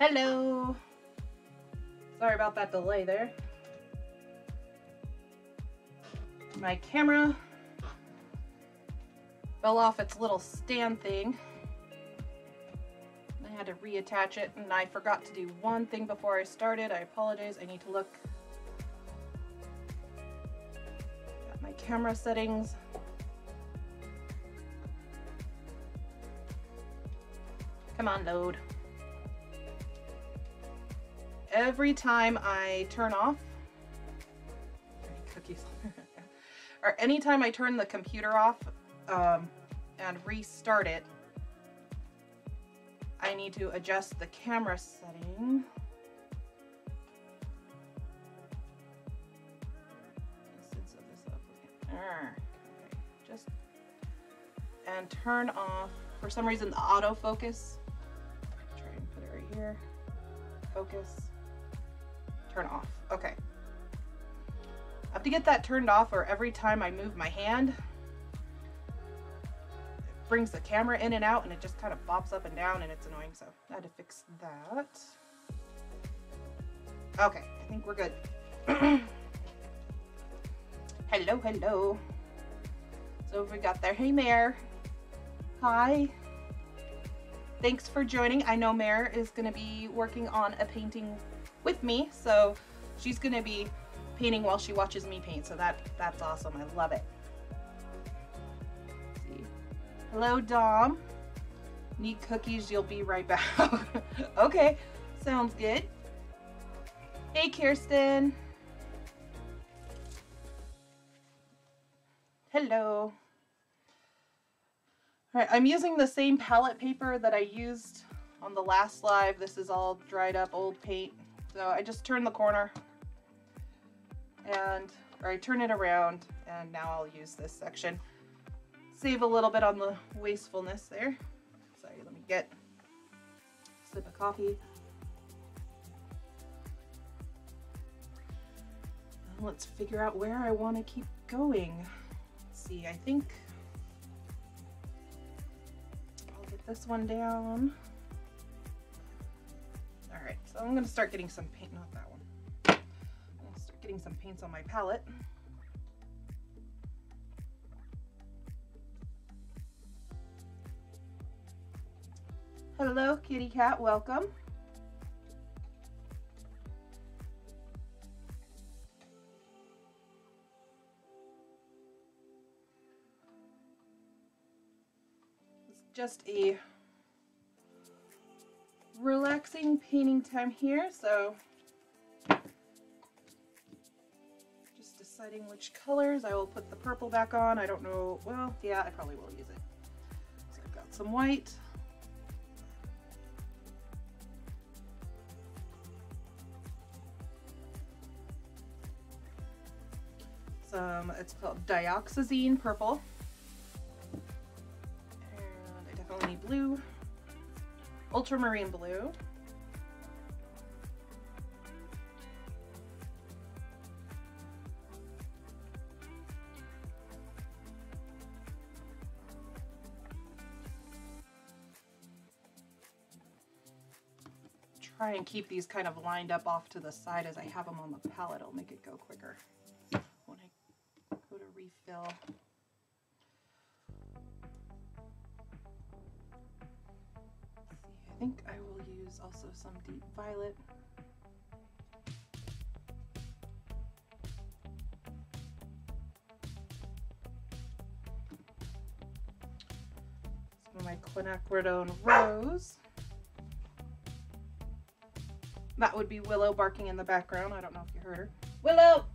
Hello. Sorry about that delay there. My camera fell off its little stand thing. I had to reattach it, and I forgot to do one thing before I started. I apologize. I need to look at my camera settings. Come on, load. Every time I turn off, cookies, or anytime I turn the computer off and restart it, I need to adjust the camera setting. Okay. Just and turn off. For some reason, the autofocus. Try and put it right here. Focus. Turn off. Okay. I have to get that turned off, or every time I move my hand, it brings the camera in and out, and it just kind of bops up and down, and it's annoying. So I had to fix that. Okay, I think we're good. Hello, hello. So we got there. Hey, Mare. Hi. Thanks for joining. I know Mare is going to be working on a painting with me, so she's going to be painting while she watches me paint. So that's awesome. I love it. Let's see. Hello, Dom. Need cookies? You'll be right back. Okay, sounds good. Hey, Kirsten. Hello. All right, I'm using the same palette paper that I used on the last live. This is all dried up old paint. So I just turn the corner or I turn it around, and now I'll use this section. Save a little bit on the wastefulness there. Sorry, let me get a sip of coffee. And let's figure out where I want to keep going. Let's see, I think I'll get this one down. All right, so I'm gonna start getting some paint, not that one. I'm gonna start getting some paints on my palette. Hello, kitty cat, welcome. It's just a relaxing painting time here, so just deciding which colors. I will put the purple back on. I don't know, well, yeah, I probably will use it. So I've got some white. It's called dioxazine purple. And I definitely need blue. Ultramarine blue. Try and keep these kind of lined up off to the side as I have them on the palette. It'll make it go quicker when I go to refill. I think I will use also some deep violet. Some of my quinacridone rose. That would be Willow barking in the background. I don't know if you heard her. Willow!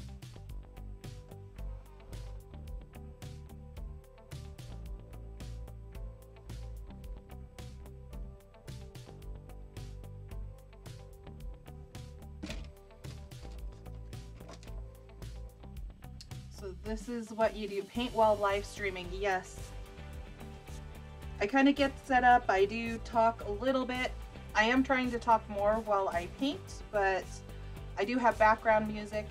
So this is what you do. Paint while live streaming. Yes. I kind of get set up. I do talk a little bit. I am trying to talk more while I paint, but I do have background music.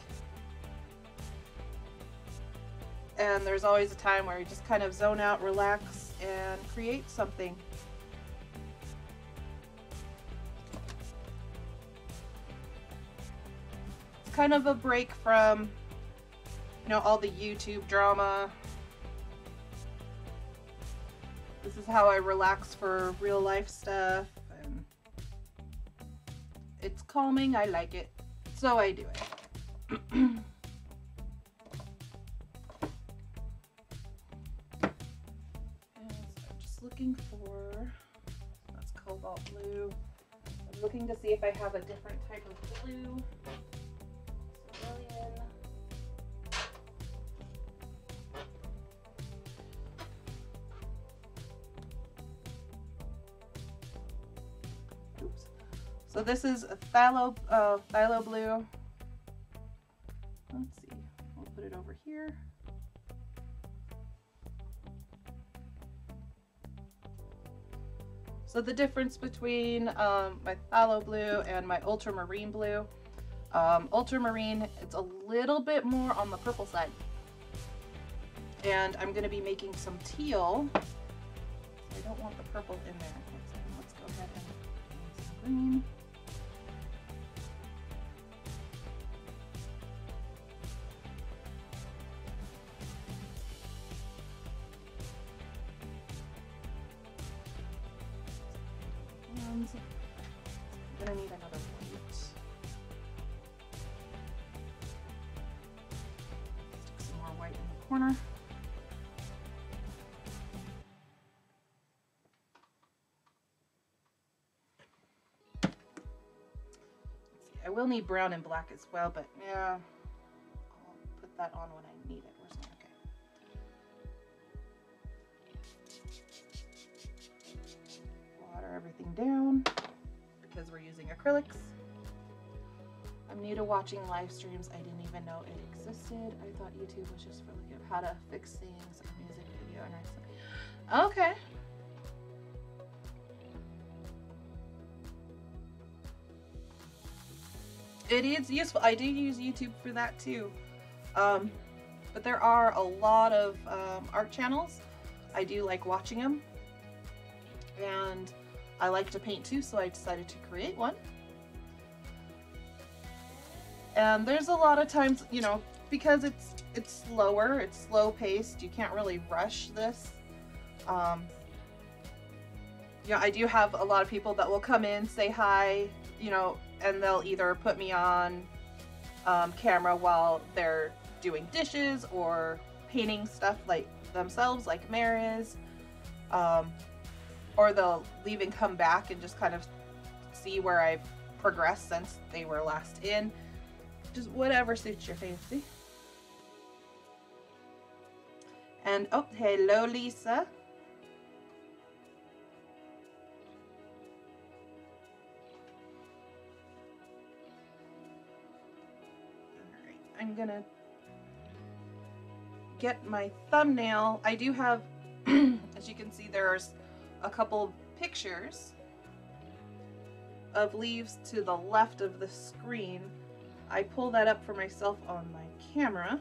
And there's always a time where you just kind of zone out, relax, and create something. kind of a break from, you know, all the YouTube drama. This is how I relax for real life stuff, and it's calming. I like it, so I do it. And so I'm just looking for, that's cobalt blue. I'm looking to see if I have a different type of blue. Cerulean. Oops. So this is a phthalo blue. Let's see. We'll put it over here. So the difference between my phthalo blue and my ultramarine blue, ultramarine, it's a little bit more on the purple side. And I'm going to be making some teal. I don't want the purple in there. Let's go ahead and make some green. I'm gonna need another white. Stick some more white in the corner. Let's see, I will need brown and black as well, but yeah, I'll put that on when I need it. Where's my, okay. Water everything down, because we're using acrylics. I'm new to watching live streams. I didn't even know it existed. I thought YouTube was just for like how to fix things or music video and everything. Okay. It is useful. I do use YouTube for that too. But there are a lot of art channels. I do like watching them. And I like to paint too, so I decided to create one. And there's a lot of times, you know, because it's slower, it's slow paced, you can't really rush this. You know, I do have a lot of people that will come in, say hi, you know, and they'll either put me on camera while they're doing dishes or painting stuff like themselves, like Mare is. Or they'll leave and come back and just kind of see where I've progressed since they were last in. Just whatever suits your fancy. And oh, hello, Lisa. Alright, I'm gonna get my thumbnail. I do have, as you can see, there's a couple pictures of leaves to the left of the screen. I pull that up for myself on my camera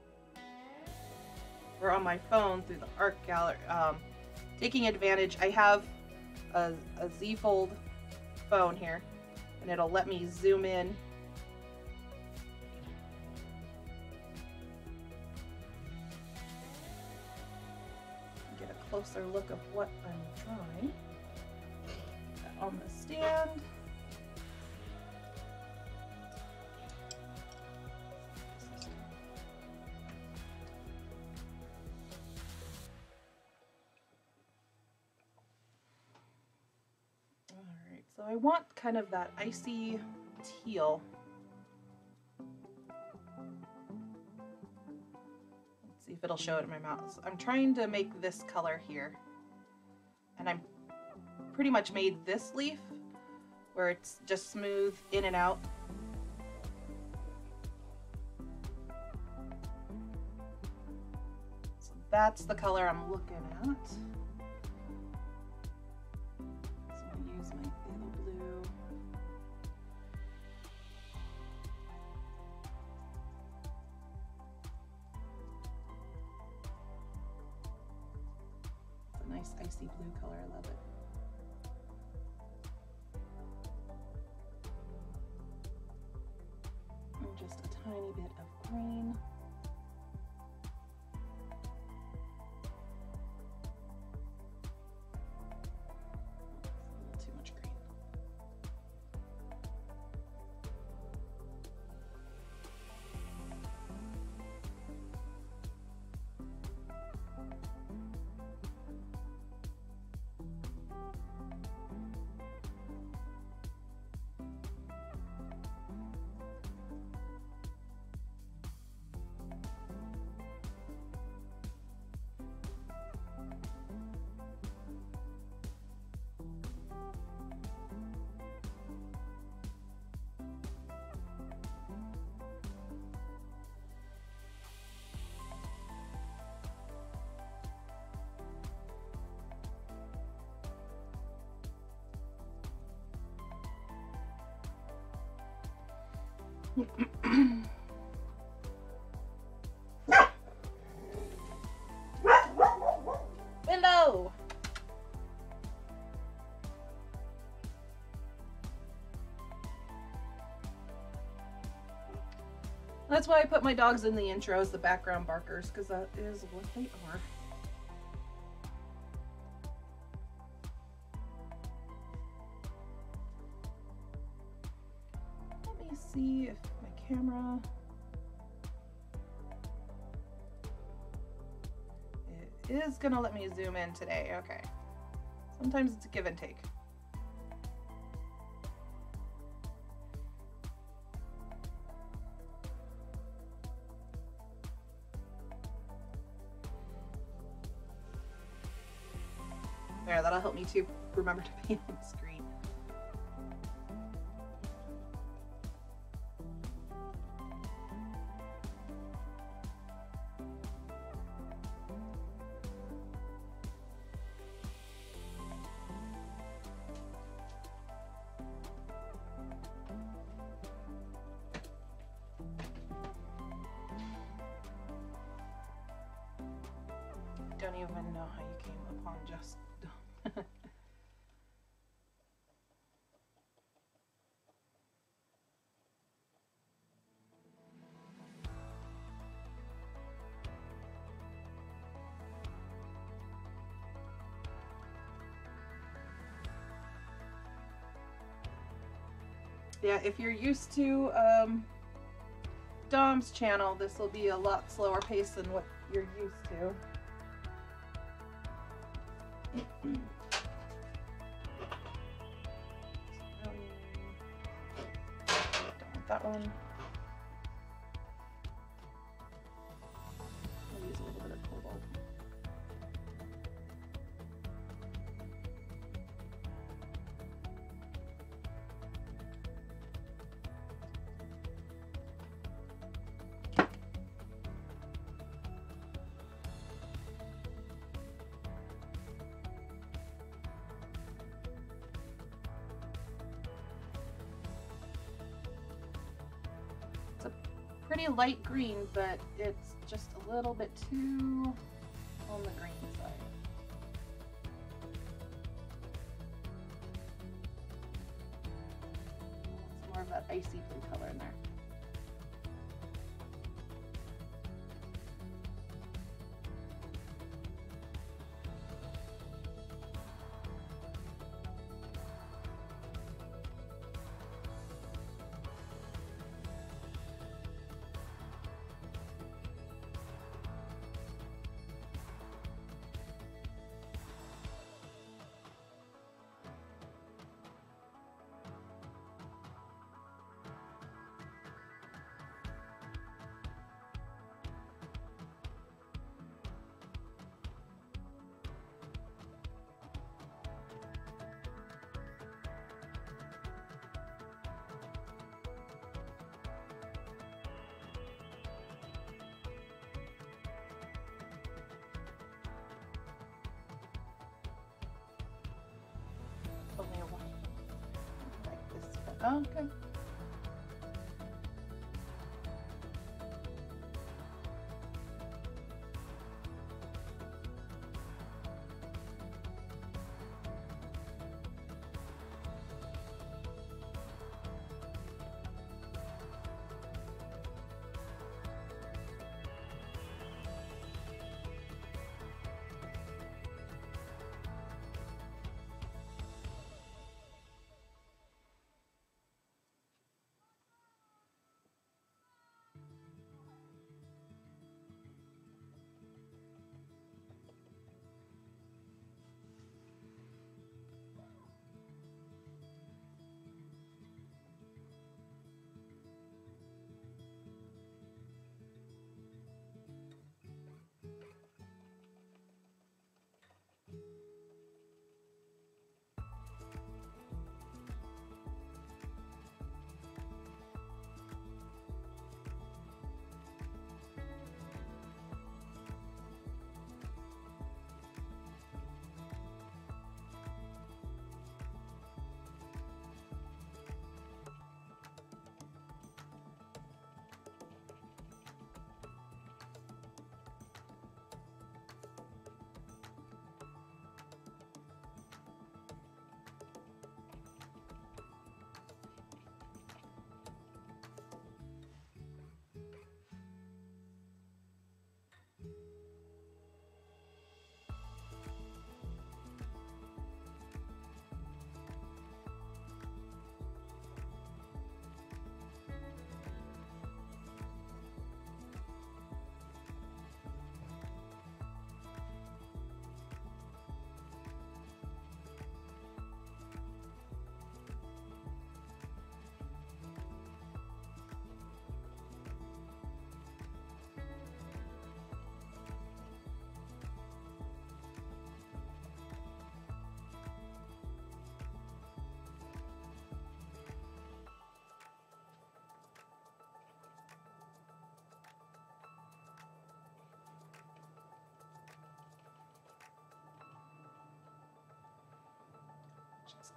or on my phone through the art gallery. Taking advantage, I have a Z Fold phone here, and it'll let me zoom in. Get a closer look of what I'm drawing. Put that on the stand. So I want kind of that icy teal. Let's see if it'll show it in my mouth. So I'm trying to make this color here. And I'm pretty much made this leaf where it's just smooth in and out. So that's the color I'm looking at. Nice icy blue color, I love it. And just a tiny bit of green. A little too much green. Window! That's why I put my dogs in the intro as the background barkers, because that is what they are. Let me see if my camera... It is gonna let me zoom in today, okay. Sometimes it's a give and take. There, that'll help me to remember to paint on the screen. Don't even know how you came upon just... Yeah, if you're used to Dom's channel, this will be a lot slower pace than what you're used to. Don't want that one. I'll use a little bit of cobalt. Pretty light green, but it's just a little bit too on the green side. It's more of that icy blue color in there. Only one like this, but oh, okay.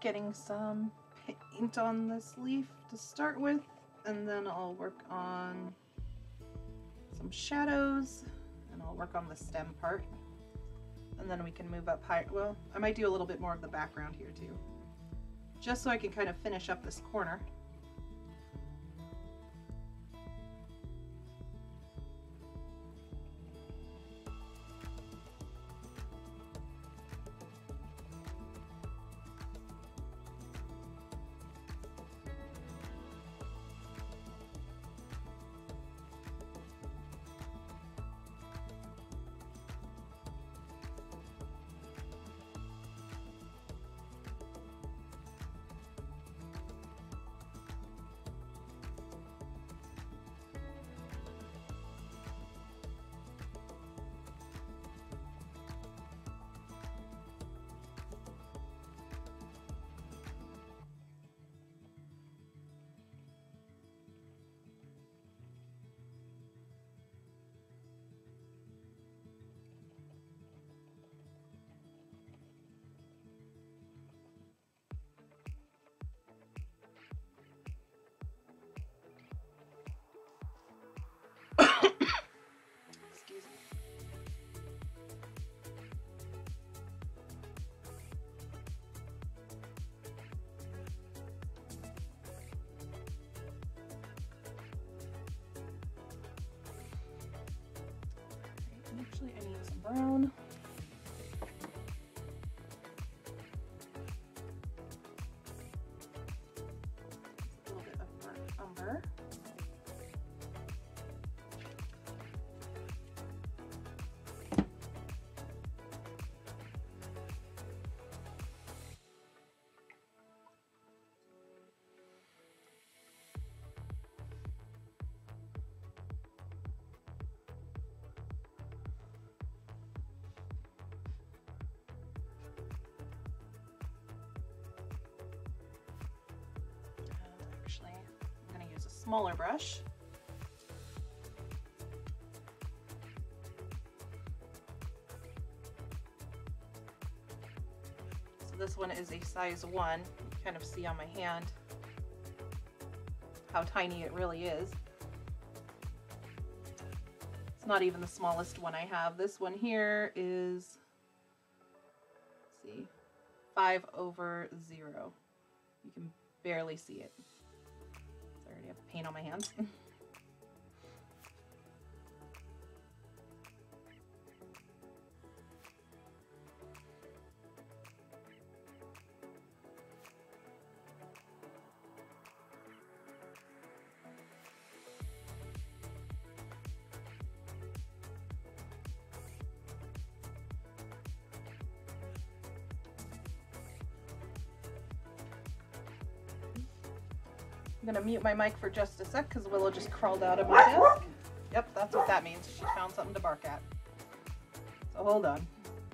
getting some paint on this leaf to start with, and then I'll work on some shadows, and I'll work on the stem part, and then we can move up higher. Well, I might do a little bit more of the background here too, just so I can kind of finish up this corner. Excuse me. Actually, I need some brown. A little bit of burnt umber. Actually, I'm going to use a smaller brush. So this one is a size 1. You can kind of see on my hand how tiny it really is. It's not even the smallest one I have. This one here is, let's see, 5/0. You can barely see it. I already have paint on my hands. I'm gonna mute my mic for just a sec because Willow just crawled out of my desk. Yep, that's what that means. She found something to bark at. So hold on.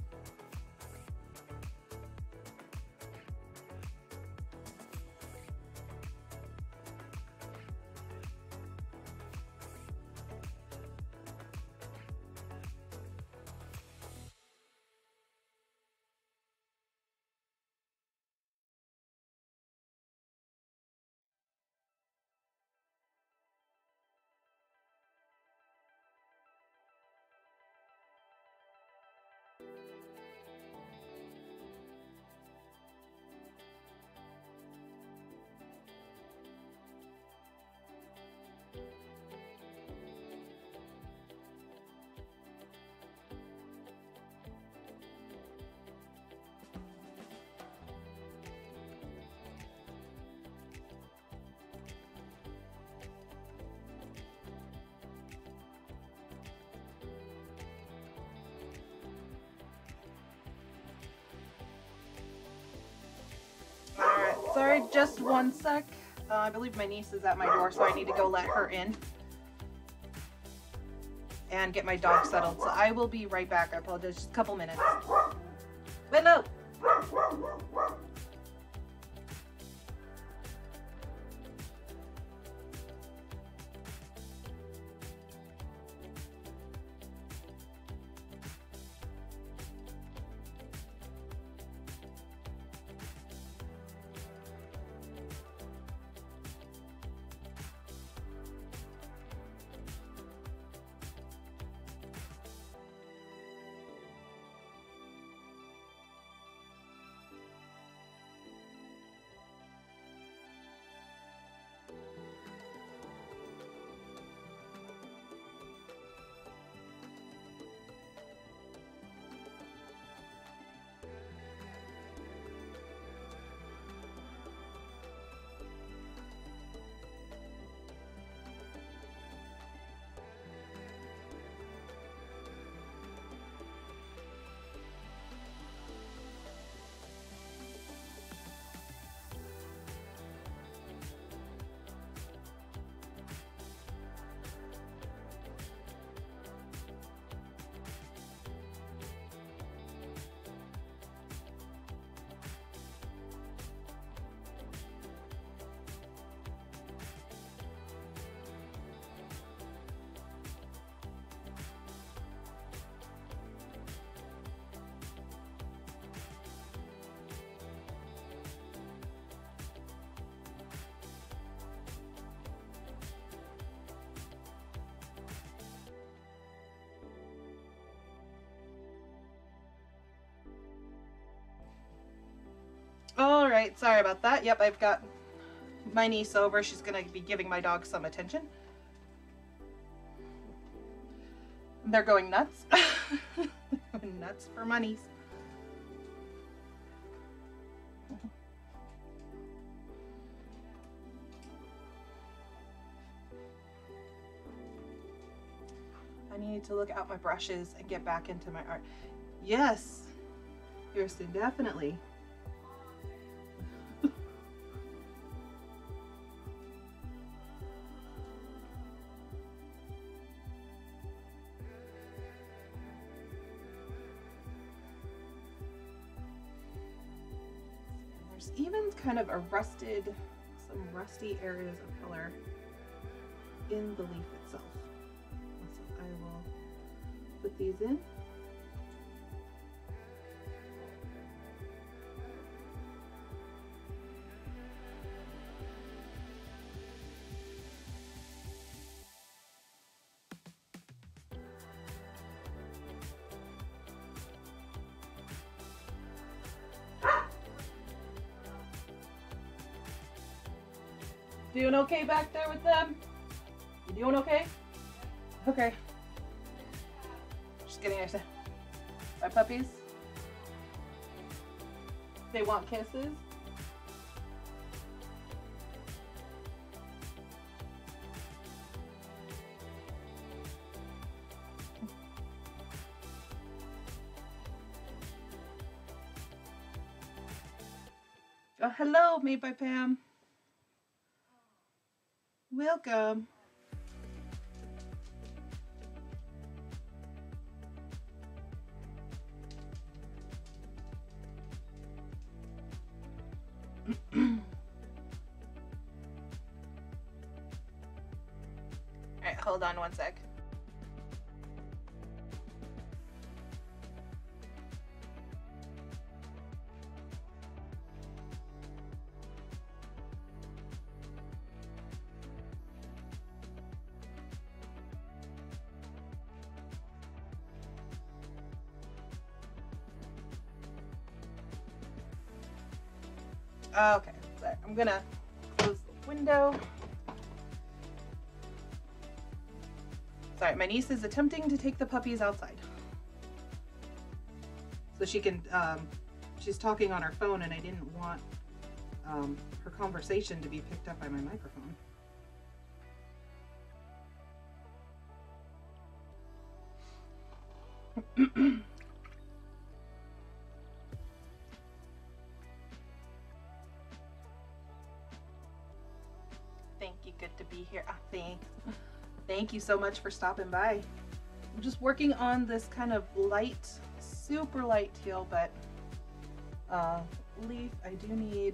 Sorry, just one sec. I believe my niece is at my door, so I need to go let her in and get my dog settled. So I will be right back. I apologize. Just a couple minutes. Willow! right, sorry about that. Yep, I've got my niece over. She's gonna be giving my dog some attention. They're going nuts. Nuts for monies. I need to look out my brushes and get back into my art. Yes, Kirsten, definitely. There's even kind of a rusted, some rusty areas of color in the leaf itself. So I will put these in. Doing okay back there with them? You doing okay? Okay. Just getting excited. My puppies. They want kisses. Oh, hello, made by Pam. Welcome. All right, hold on one sec. Okay, so I'm gonna close the window. Sorry, my niece is attempting to take the puppies outside. So she can, she's talking on her phone and I didn't want her conversation to be picked up by my microphone. Thank you, good to be here. Thank you so much for stopping by. I'm just working on this kind of light, super light teal, but leaf. I do need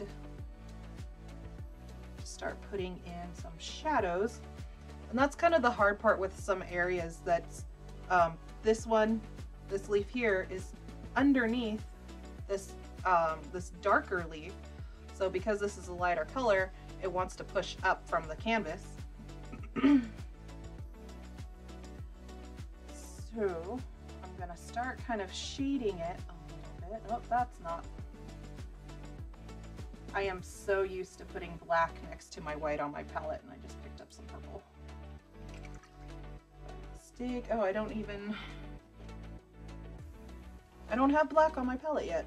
to start putting in some shadows. And that's kind of the hard part with some areas. That's this leaf here is underneath this this darker leaf. So because this is a lighter color, it wants to push up from the canvas. So I'm gonna start kind of shading it a little bit. Oh, that's not. I am so used to putting black next to my white on my palette and I just picked up some purple. Stick. Oh, I don't have black on my palette yet.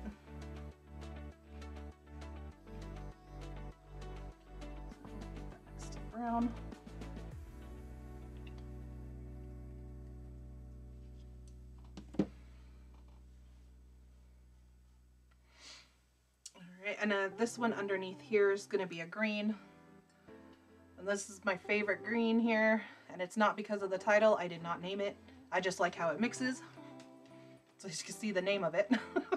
Next to brown. And this one underneath here is going to be a green. And this is my favorite green here. And it's not because of the title. I did not name it. I just like how it mixes. So you can see the name of it.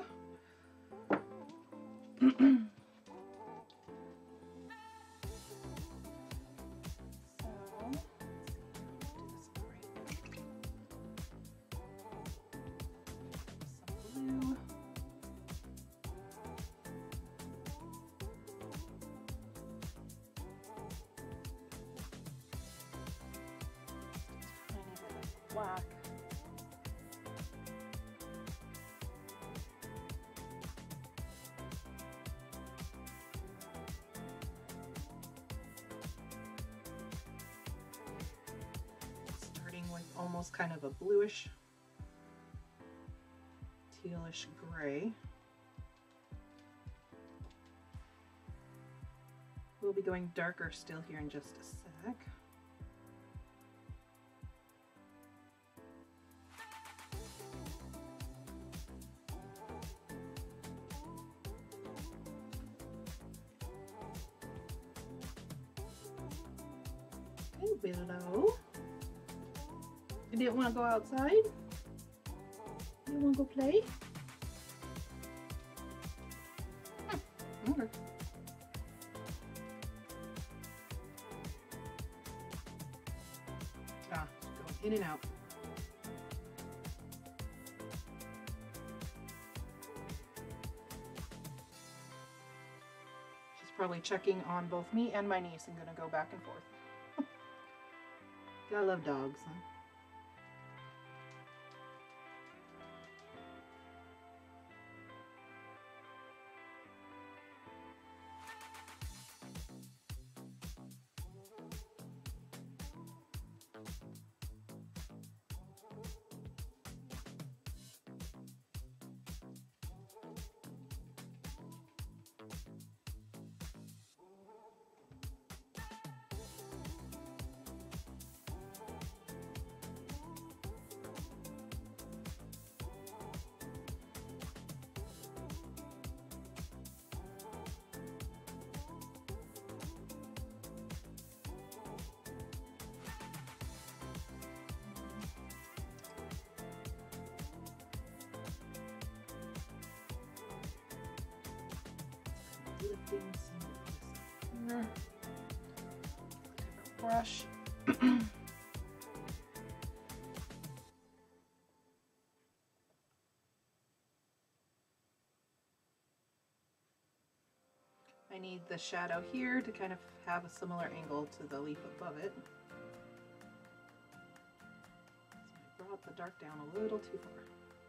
Black. almost kind of a bluish, tealish gray. We'll be going darker still here in just a sec. Okay, Willow. You didn't want to go outside? You want to go play? Okay. Ah, going in and out. She's probably checking on both me and my niece and gonna go back and forth. Gotta love dogs, huh? Different brush. I need the shadow here to kind of have a similar angle to the leaf above it. So I brought the dark down a little too far.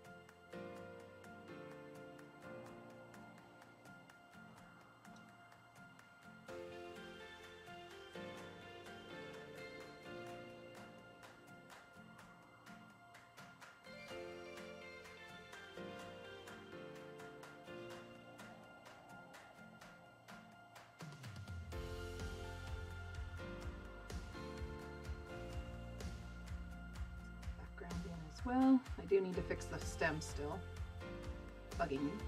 Well, I do need to fix the stem still. Bugging me.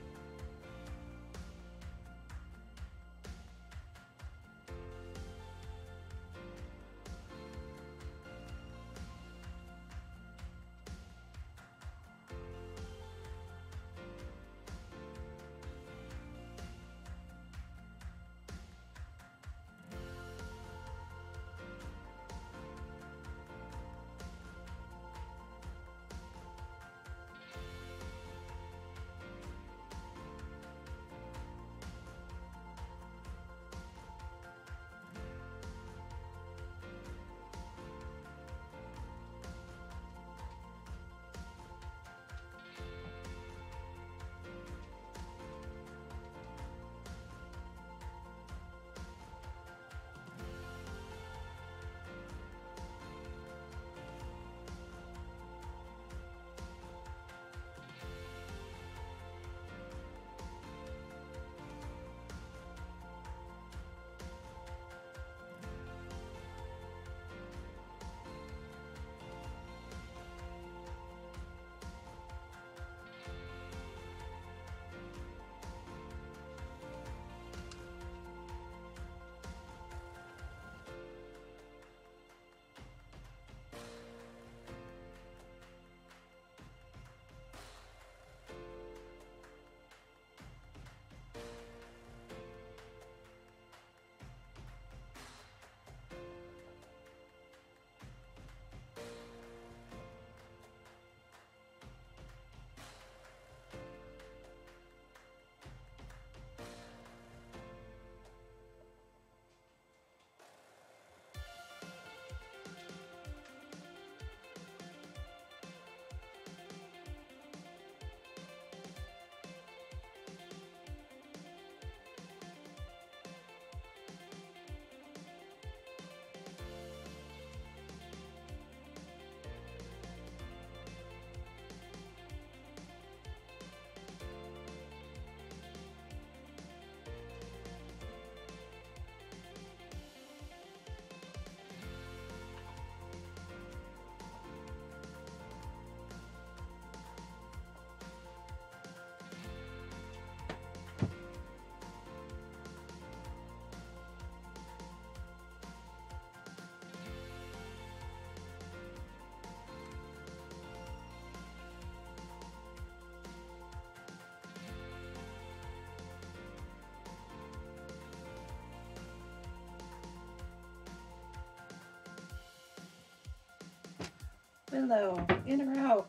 Willow, in or out?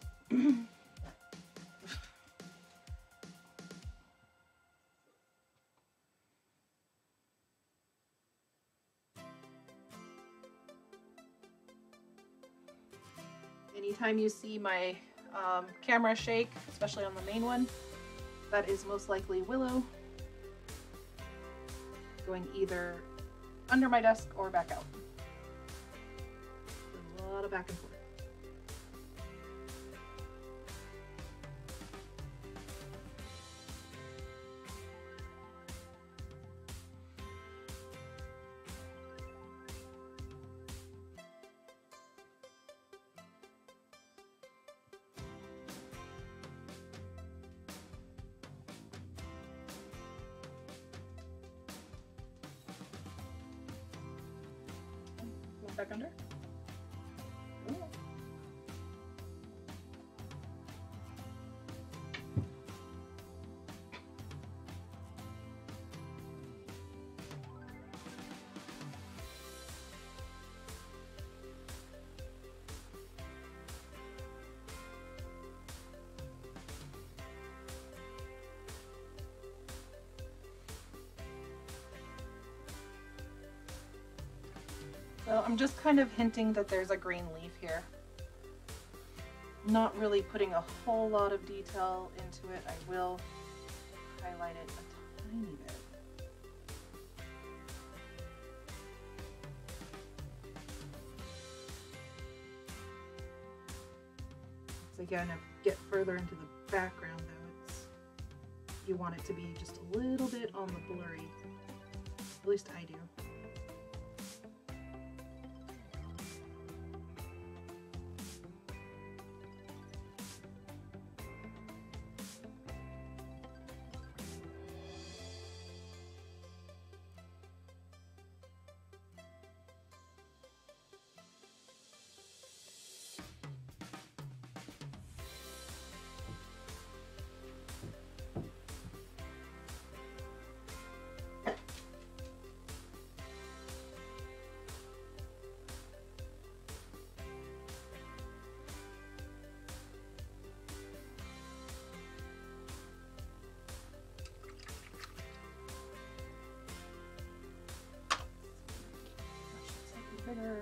Anytime you see my camera shake, especially on the main one, that is most likely Willow going either under my desk or back out. A lot of back and forth. Back under. Ooh. So I'm just kind of hinting that there's a green leaf here. Not really putting a whole lot of detail into it. I will highlight it a tiny bit. So again, if you get further into the background though, you want it to be just a little bit on the blurry. At least I do. Bigger.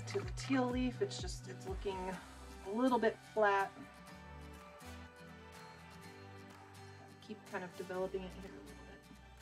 to the teal leaf. It's looking a little bit flat. Keep kind of developing it here a little bit.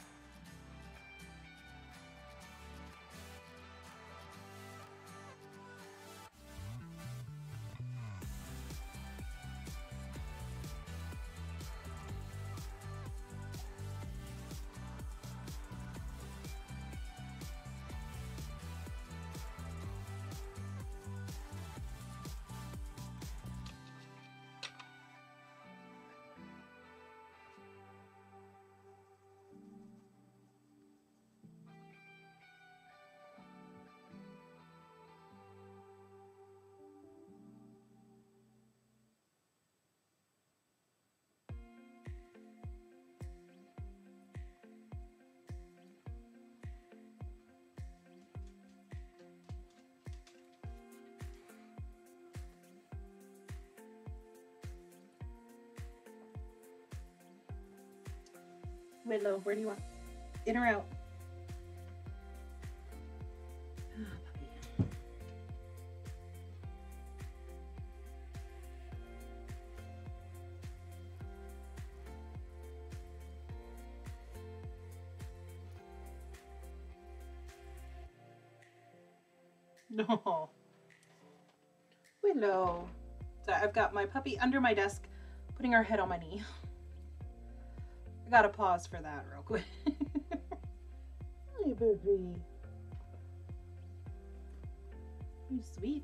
Willow, where do you want? In or out? No. Willow. So I've got my puppy under my desk, putting her head on my knee. I gotta pause for that real quick. Hi, baby. You sweet.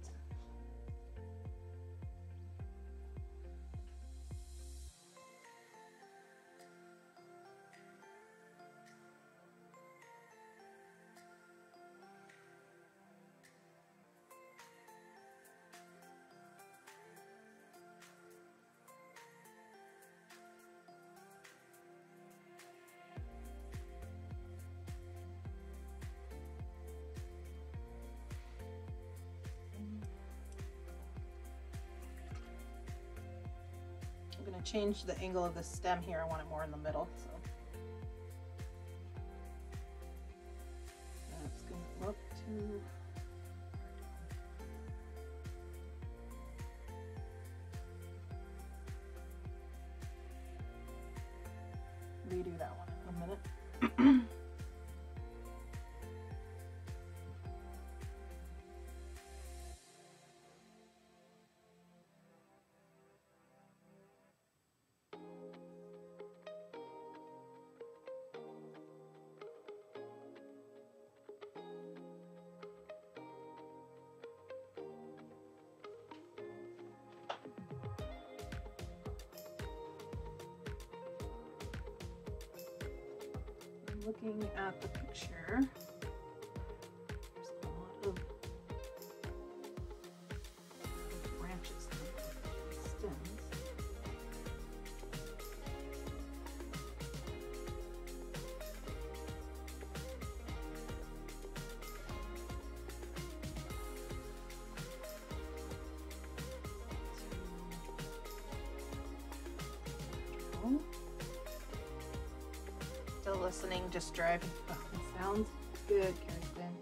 I'm going to change the angle of the stem here. I want it more in the middle. So that's going to go up to redo that one in a minute. Looking at the picture, there's a lot of branches and stems. Still listening, just driving. Oh, it sounds good, Kirsten.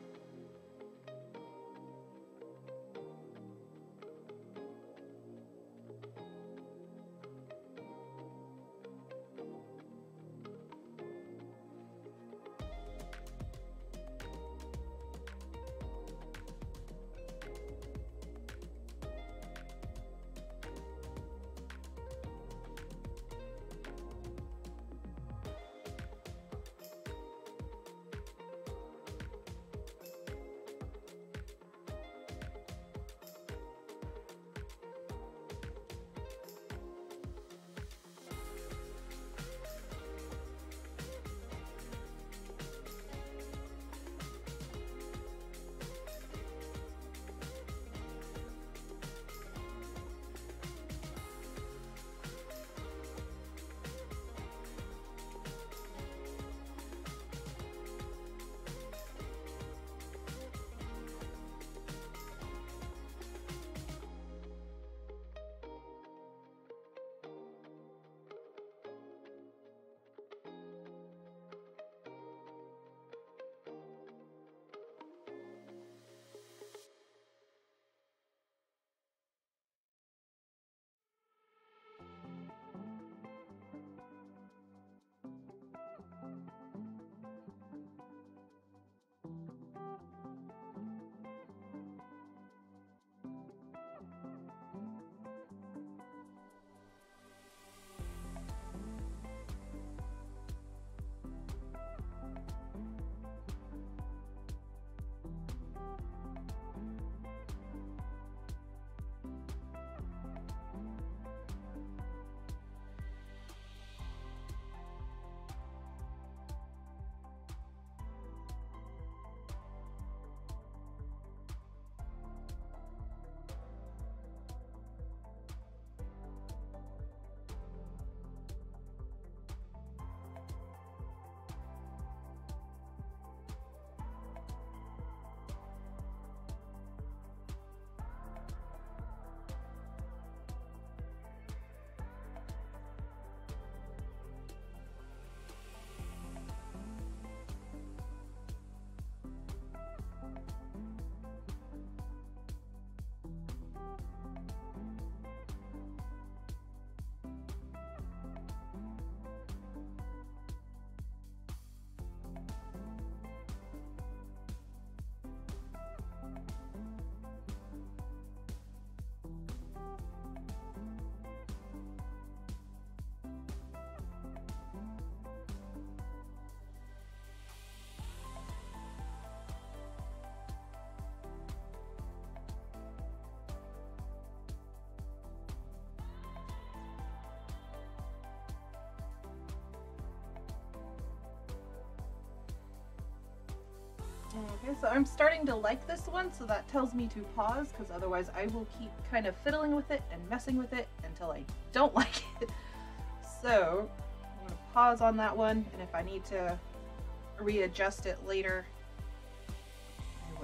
Okay, so I'm starting to like this one, so that tells me to pause, because otherwise I will keep kind of fiddling with it and messing with it until I don't like it. So I'm going to pause on that one, and if I need to readjust it later, I will.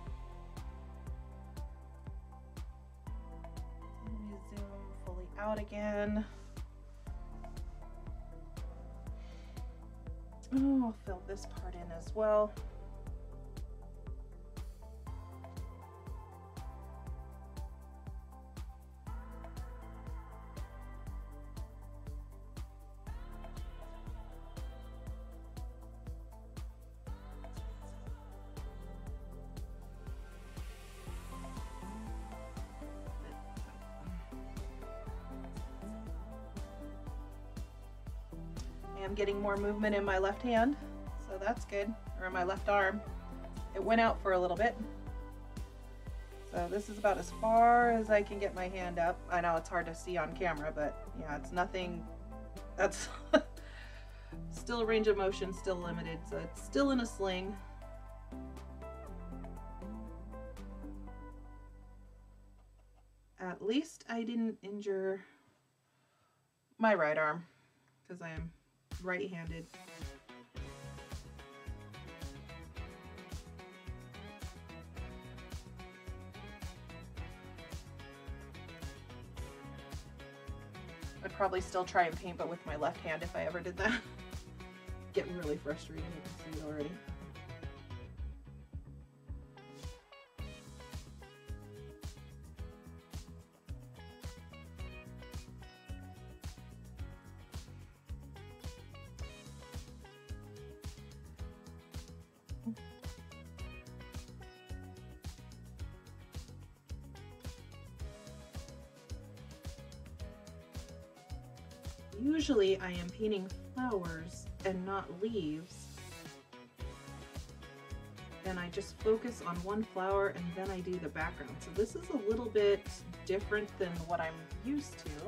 Let me zoom fully out again. Oh, I'll fill this part in as well. I'm getting more movement in my left hand, so that's good, or in my left arm. It went out for a little bit. So this is about as far as I can get my hand up. I know it's hard to see on camera, but yeah, it's nothing, that's still range of motion, still limited, so it's still in a sling. At least I didn't injure my right arm, because I am right-handed. I'd probably still try and paint, but with my left hand if I ever did that. Get really frustrating, you can see it already. Usually I am painting flowers and not leaves, and I just focus on one flower and then I do the background. So this is a little bit different than what I'm used to.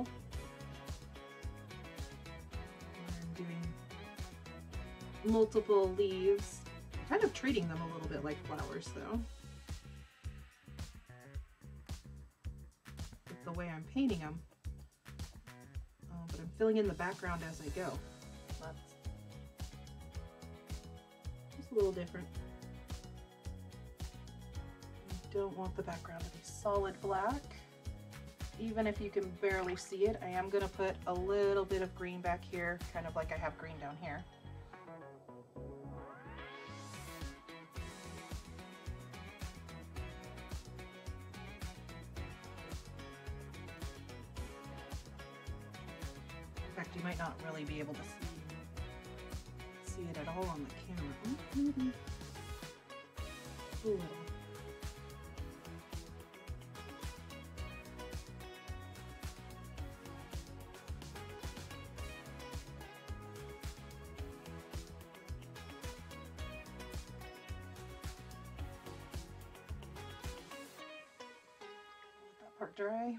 I'm doing multiple leaves, kind of treating them a little bit like flowers though, with the way I'm painting them. But I'm filling in the background as I go. That's just a little different. I don't want the background to be solid black. Even if you can barely see it, I am going to put a little bit of green back here, kind of like I have green down here. You might not really be able to see it at all on the camera. Maybe a little. Let that part dry.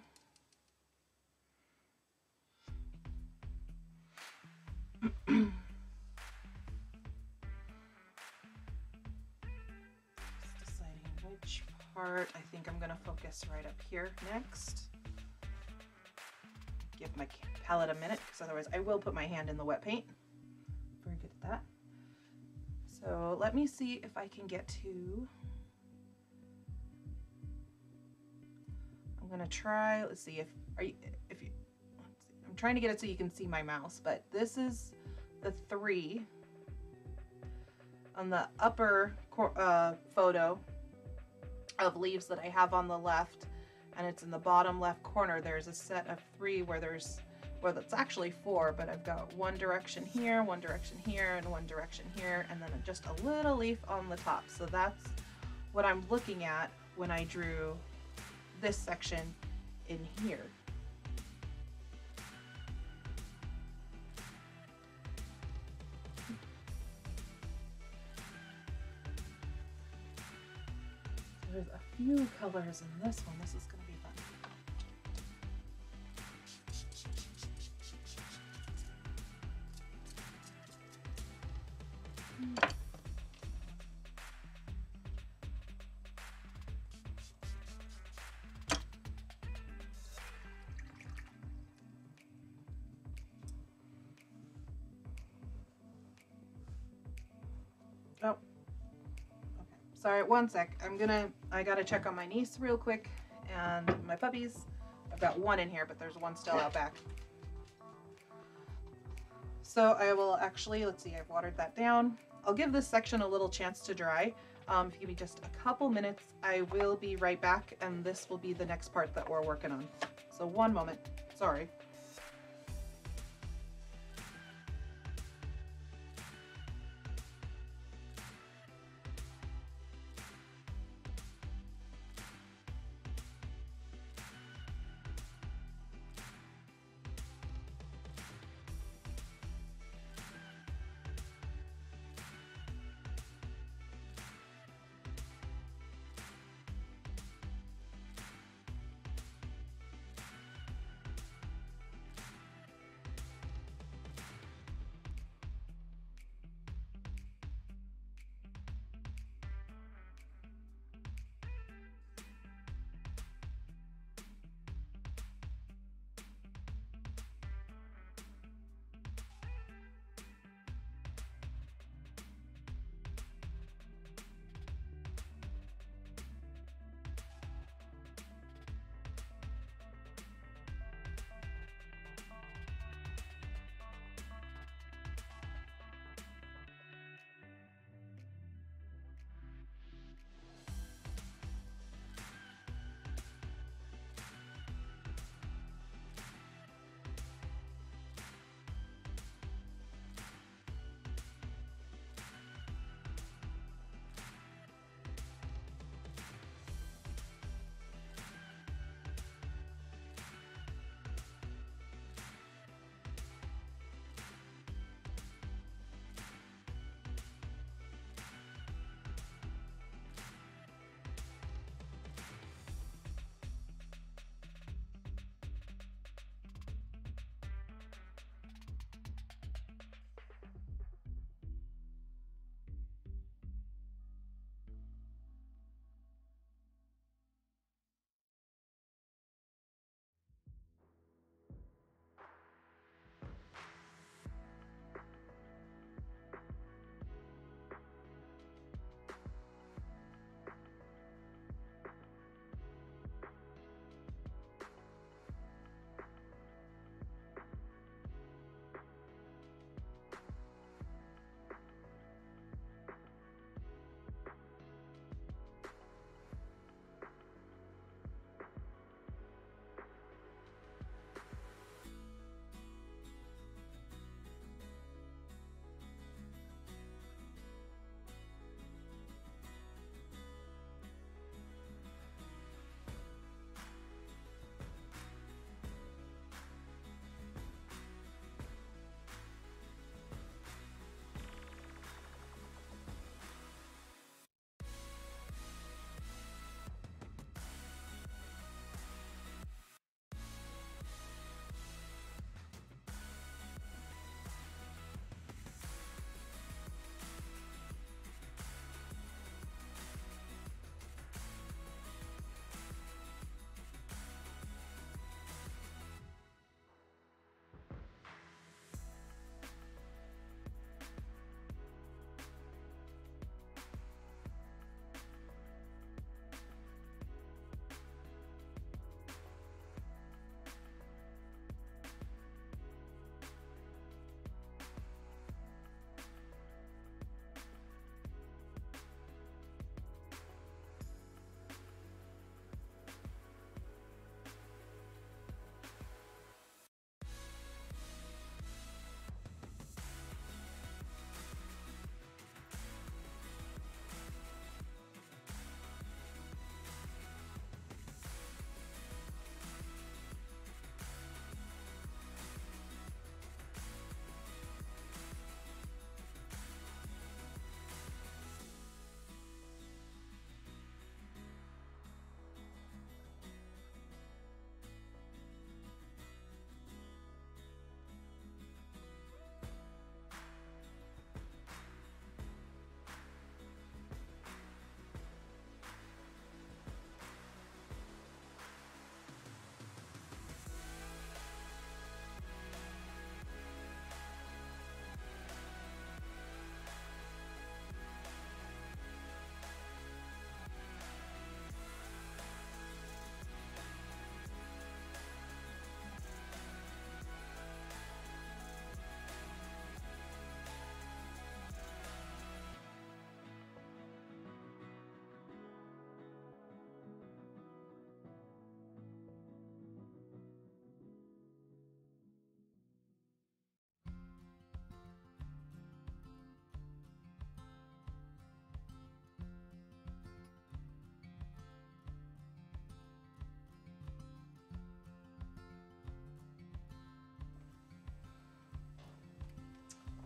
I think I'm going to focus right up here next. Give my palette a minute, because otherwise I will put my hand in the wet paint. Very good at that. So let me see if I can get to... I'm going to try, let's see if you, let's see. I'm trying to get it so you can see my mouse, but this is the 3 on the upper photo of leaves that I have on the left, and it's in the bottom left corner. There's a set of 3 where that's actually 4, but I've got one direction here, one direction here, and one direction here, and then just a little leaf on the top. So that's what I'm looking at when I drew this section in here. There's a few colors in this one. This is going to be fun. Oh, okay. Sorry, one sec. I gotta check on my niece real quick and my puppies. I've got one in here, but there's one still out back. So I will actually, let's see, I've watered that down. I'll give this section a little chance to dry. If you give me just a couple minutes, I will be right back, and this will be the next part that we're working on. So one moment, sorry.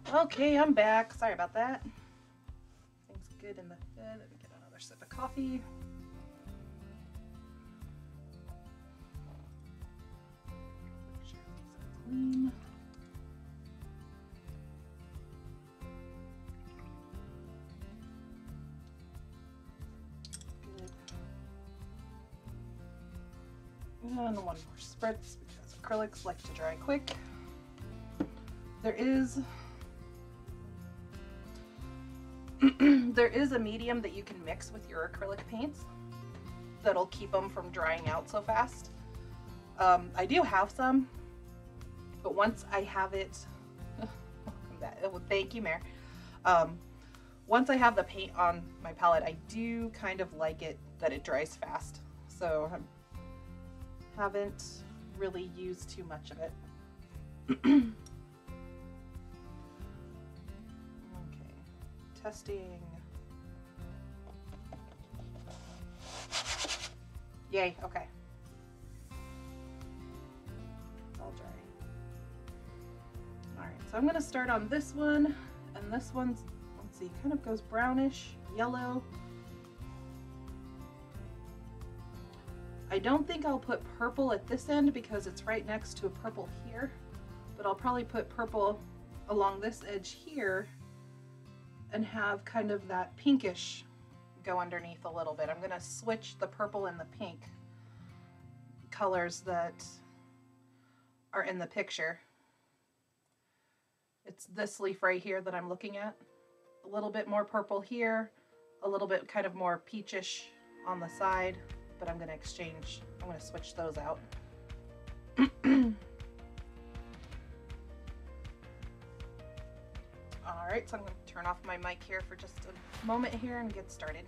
Okay, I'm back. Sorry about that. Things good in the bed. Let me get another sip of coffee. Make sure these are clean. Good. And one more spritz because acrylics like to dry quick. There is there is a medium that you can mix with your acrylic paints that'll keep them from drying out so fast. I do have some, but once I have it, thank you, Mare. Once I have the paint on my palette, I do kind of like it that it dries fast. So I haven't really used too much of it. Okay, testing. Yay, okay. It's all dry. All right, so I'm gonna start on this one, and this one's, let's see, kind of goes brownish, yellow. I don't think I'll put purple at this end because it's right next to a purple here, but I'll probably put purple along this edge here and have kind of that pinkish go underneath a little bit. I'm gonna switch the purple and the pink colors that are in the picture. It's this leaf right here that I'm looking at. A little bit more purple here, a little bit kind of more peachish on the side, but I'm gonna switch those out. All right, so I'm gonna turn off my mic here for just a moment here and get started.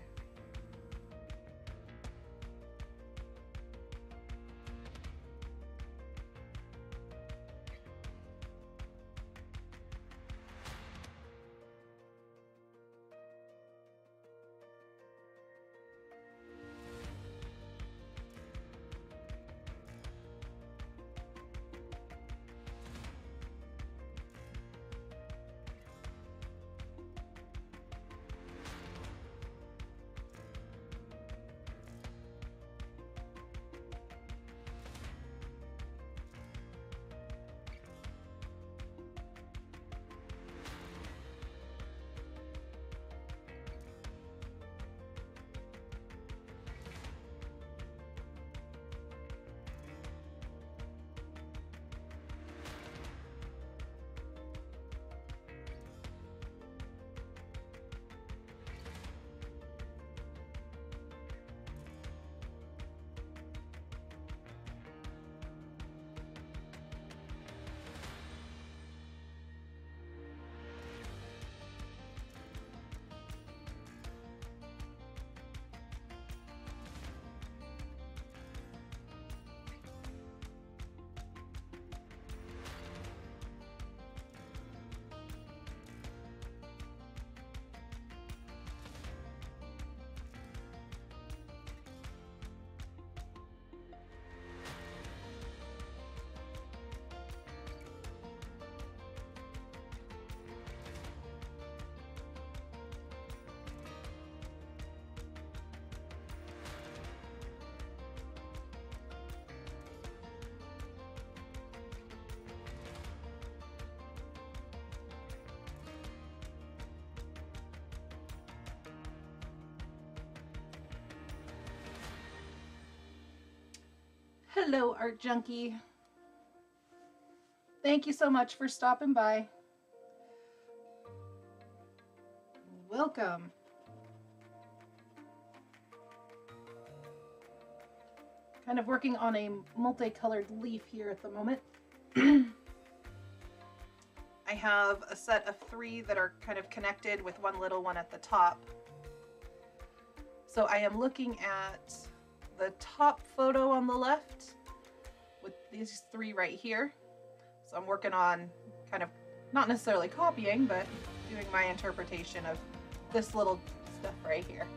Hello, Art Junkie. Thank you so much for stopping by. Welcome. Kind of working on a multicolored leaf here at the moment. I have a set of 3 that are kind of connected with one little one at the top. So I am looking at the top photo on the left with these 3 right here. So I'm working on kind of not necessarily copying, but doing my interpretation of this little stuff right here.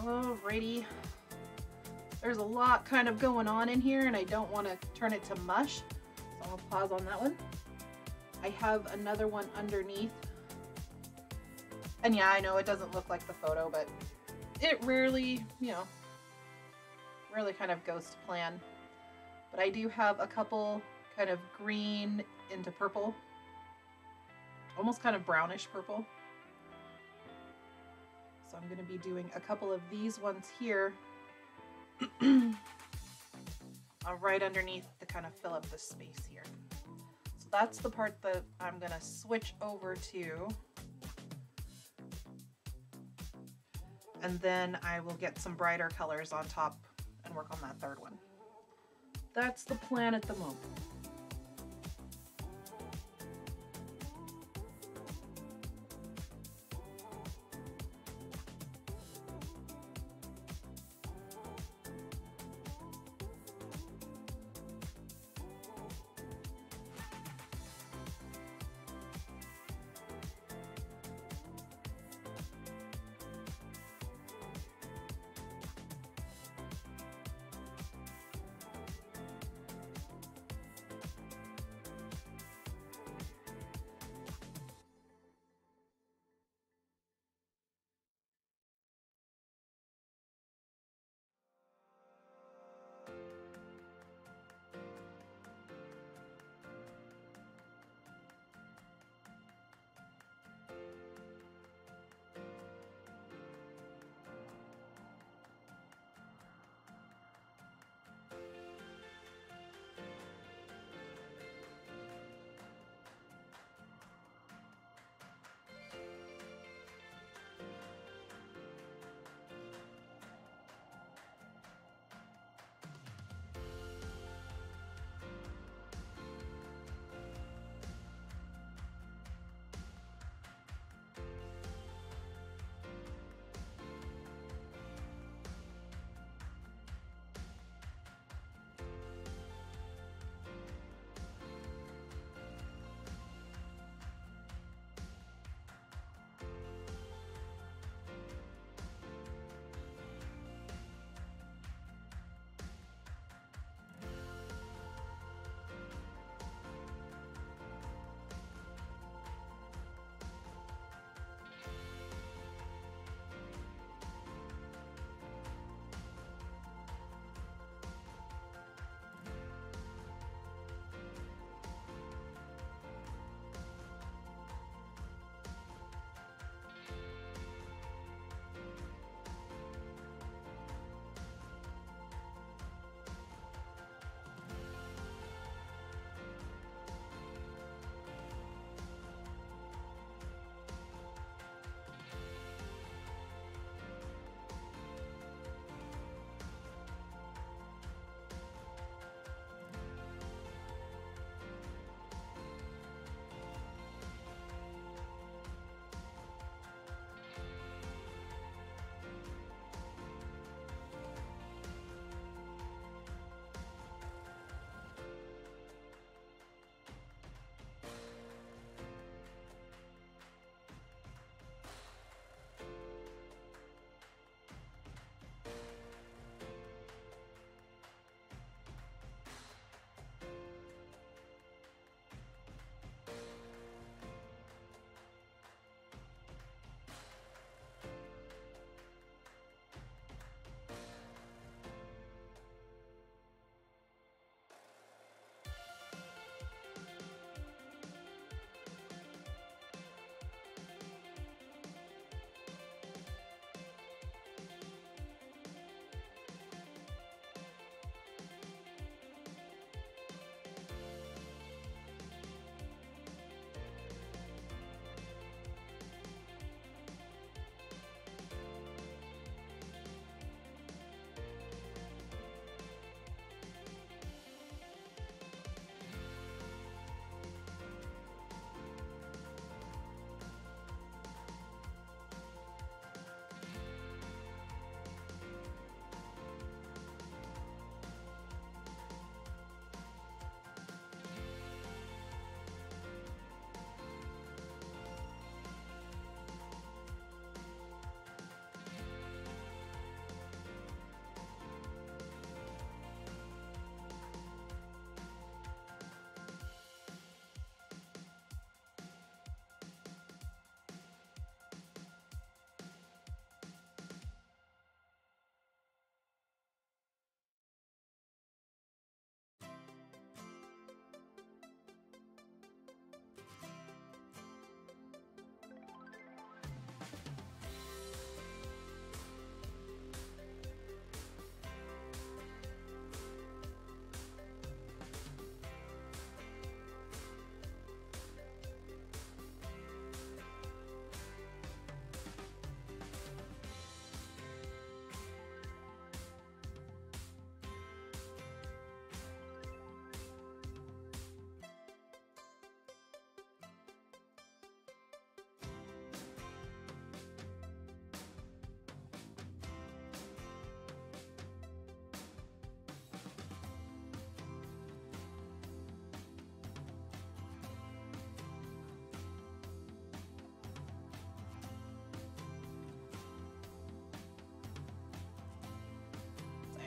Alrighty. There's a lot kind of going on in here and I don't want to turn it to mush. So I'll pause on that one. I have another one underneath. And yeah, I know it doesn't look like the photo, but it rarely, you know, really kind of goes to plan. But I do have a couple kind of green into purple, almost kind of brownish purple. So I'm going to be doing a couple of these ones here right underneath to kind of fill up the space here. So that's the part that I'm going to switch over to. And then I will get some brighter colors on top and work on that third one. That's the plan at the moment.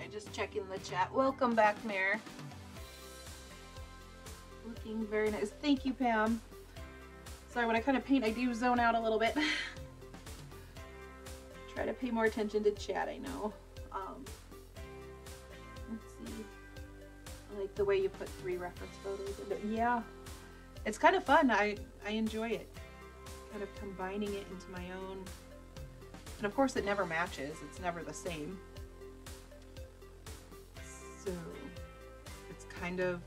just checking the chat. Welcome back, Mare. Looking very nice. Thank you, Pam. Sorry, when I kind of paint, I do zone out a little bit. Try to pay more attention to chat, I know. Let's see. I like the way you put 3 reference photos in it. Yeah, it's kind of fun. I enjoy it. Kind of combining it into my own. And of course, it never matches. It's never the same. So it's kind of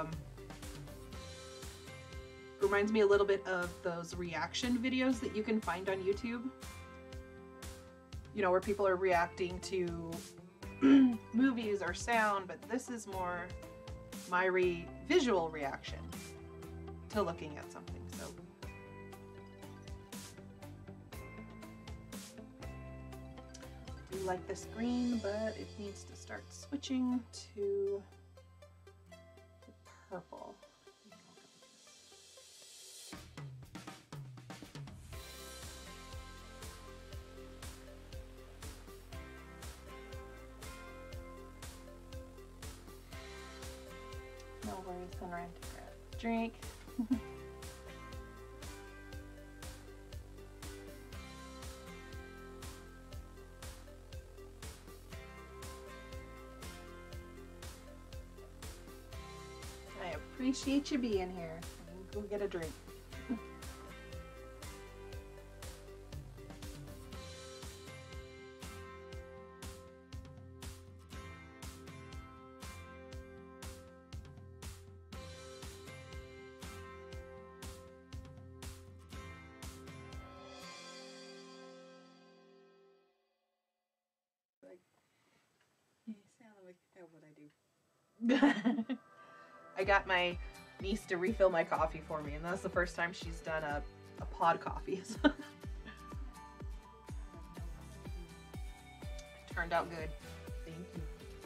reminds me a little bit of those reaction videos that you can find on YouTube. You know, where people are reacting to movies or sound, but this is more my visual reaction to looking at something. So I do like this green, but it needs to start switching to the purple. No worries, Sunrise. Drink. I appreciate you being here. Go get a drink. I got my niece to refill my coffee for me, and that's the first time she's done a pod coffee. Turned out good. Thank you.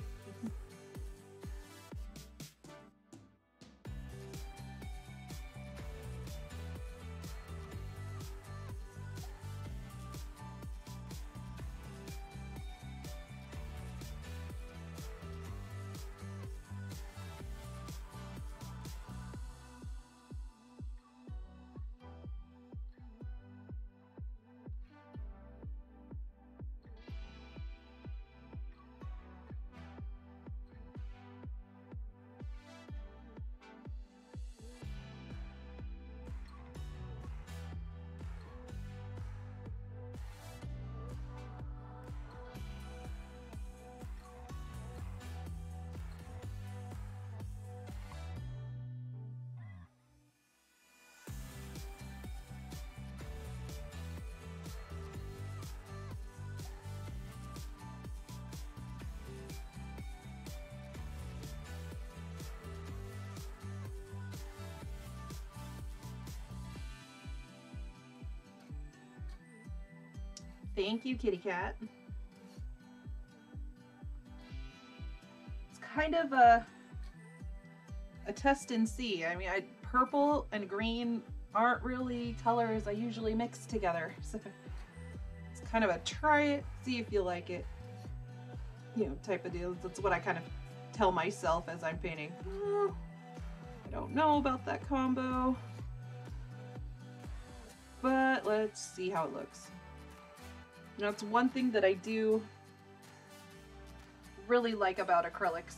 Thank you, kitty cat. It's kind of a test and see. I mean, purple and green aren't really colors I usually mix together. So it's kind of a try it, see if you like it, you know, type of deal. That's what I kind of tell myself as I'm painting. Oh, I don't know about that combo, but let's see how it looks. You know, it's one thing that I do really like about acrylics.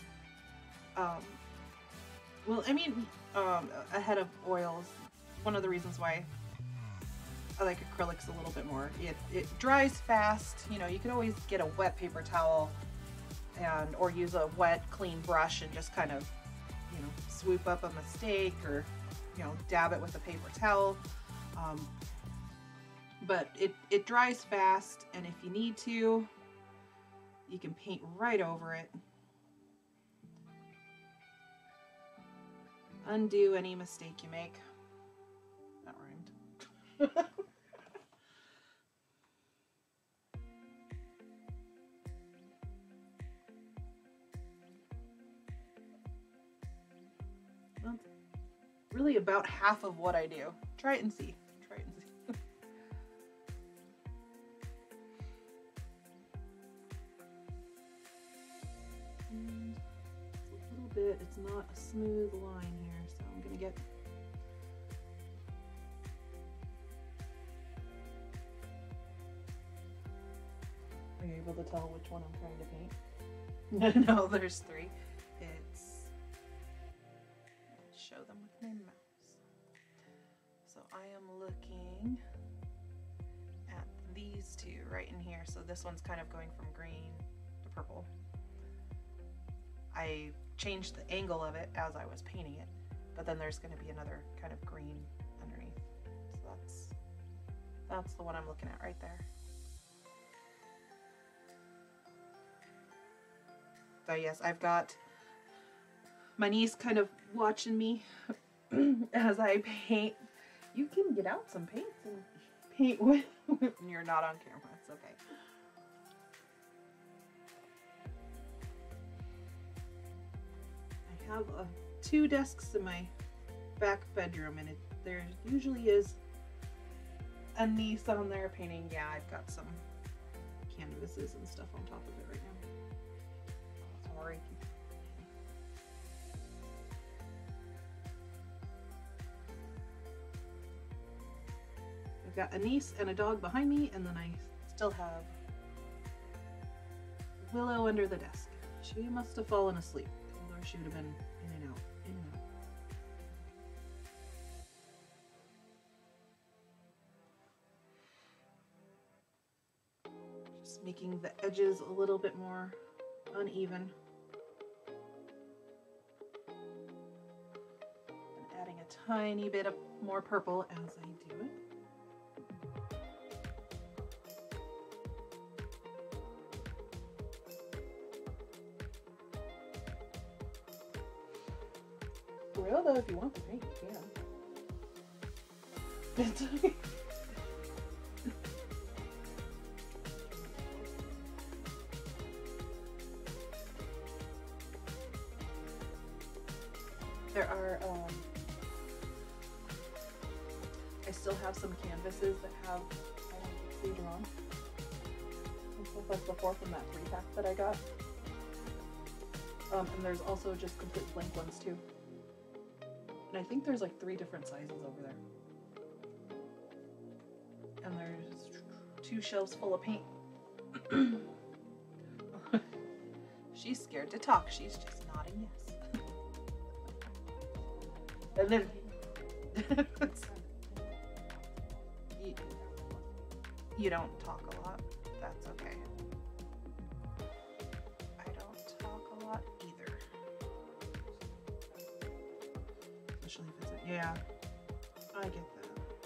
Well, I mean, ahead of oils, one of the reasons why I like acrylics a little bit more. It dries fast. You know, you can always get a wet paper towel or use a wet, clean brush and just kind of, you know, swoop up a mistake or, you know, dab it with a paper towel. But it dries fast, and if you need to, you can paint right over it. Undo any mistake you make. That rhymed. Well, really about half of what I do. Try it and see. Try it and see. bit. It's not a smooth line here, so I'm gonna get... Are you able to tell which one I'm trying to paint? No, there's three. It's... Let's show them with my mouse. So I am looking at these two right in here. So this one's kind of going from green to purple. I changed the angle of it as I was painting it, but then there's going to be another kind of green underneath. So that's the one I'm looking at right there. So yes, I've got my niece kind of watching me as I paint. You can get out some paints and paint with when you're not on camera. It's okay. I have two desks in my back bedroom, and there usually is a niece on there painting. Yeah, I've got some canvases and stuff on top of it right now. Sorry. I've got a niece and a dog behind me, and then I still have Willow under the desk. She must have fallen asleep, or she would have been in and out, in and out. Just making the edges a little bit more uneven. And adding a tiny bit of more purple as I do it. For real though, if you want to paint, you can. It's okay. There are, I still have some canvases that have later on. And stuff like before from that 3-pack that I got. And there's also just complete blank ones too. And I think there's like 3 different sizes over there. And there's 2 shelves full of paint. She's scared to talk. She's just nodding yes. And then you don't talk a lot. That's okay. I don't talk a lot either. Especially if it's yeah, I get that.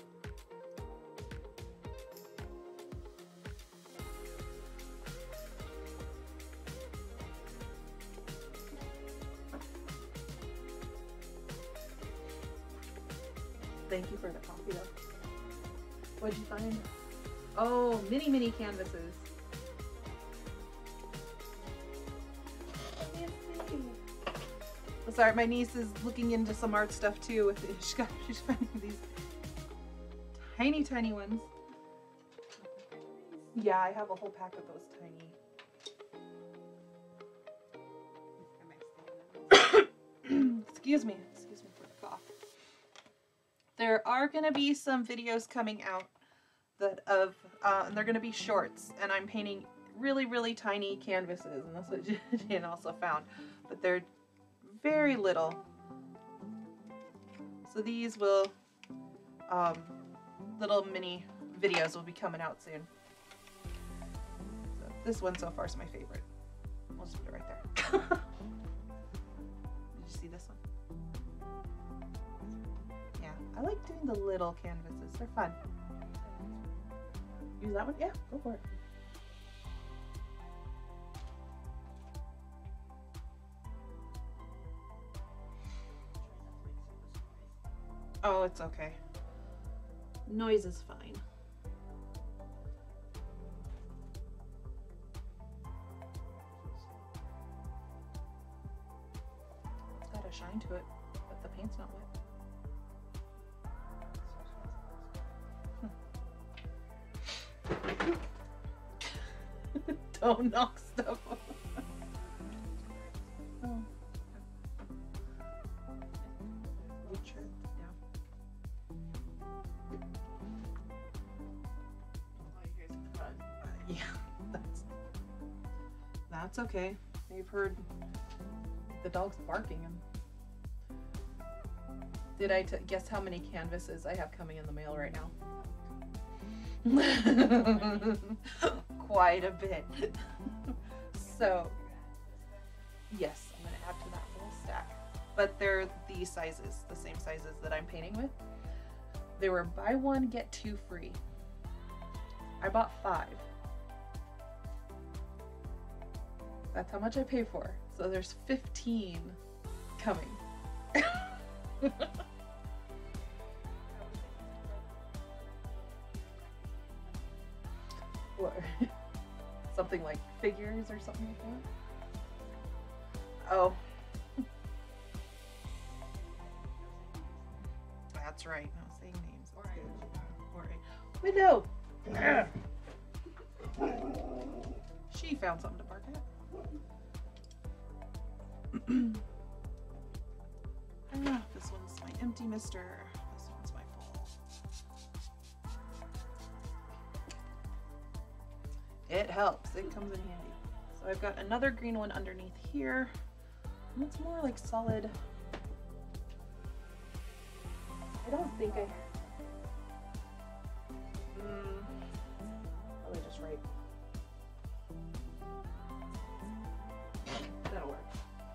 Thank you for the coffee though. What'd you find? Oh, mini canvases. Oh, sorry, my niece is looking into some art stuff too. She's finding these tiny ones. Yeah, I have a whole pack of those tiny. Excuse me for the cough. There are going to be some videos coming out that and they're going to be shorts, and I'm painting really tiny canvases, and that's what Jan also found, but they're very little. So these will, little mini videos will be coming out soon. So this one so far is my favorite. We'll just put it right there. Did you see this one? I like doing the little canvases. They're fun. Use that one? Yeah, go for it. Oh, it's okay. Noise is fine. It's got a shine to it, but the paint's not wet. Don't knock stuff over. Oh. That's okay. You've heard the dogs barking. Did I guess how many canvases I have coming in the mail right now? Quite a bit. So, yes, I'm going to add to that little stack. But they're these sizes, the same sizes that I'm painting with. They were buy one, get two free. I bought 5. That's how much I pay for. So there's 15 coming. What? Something like figures or something like that? Oh. That's right. No saying names. Widow! She found something to bark at. This one's my empty mister. This one's my full. It helps. It comes in handy. So I've got another green one underneath here. And it's more like solid. I don't think I... Probably just right. That'll work.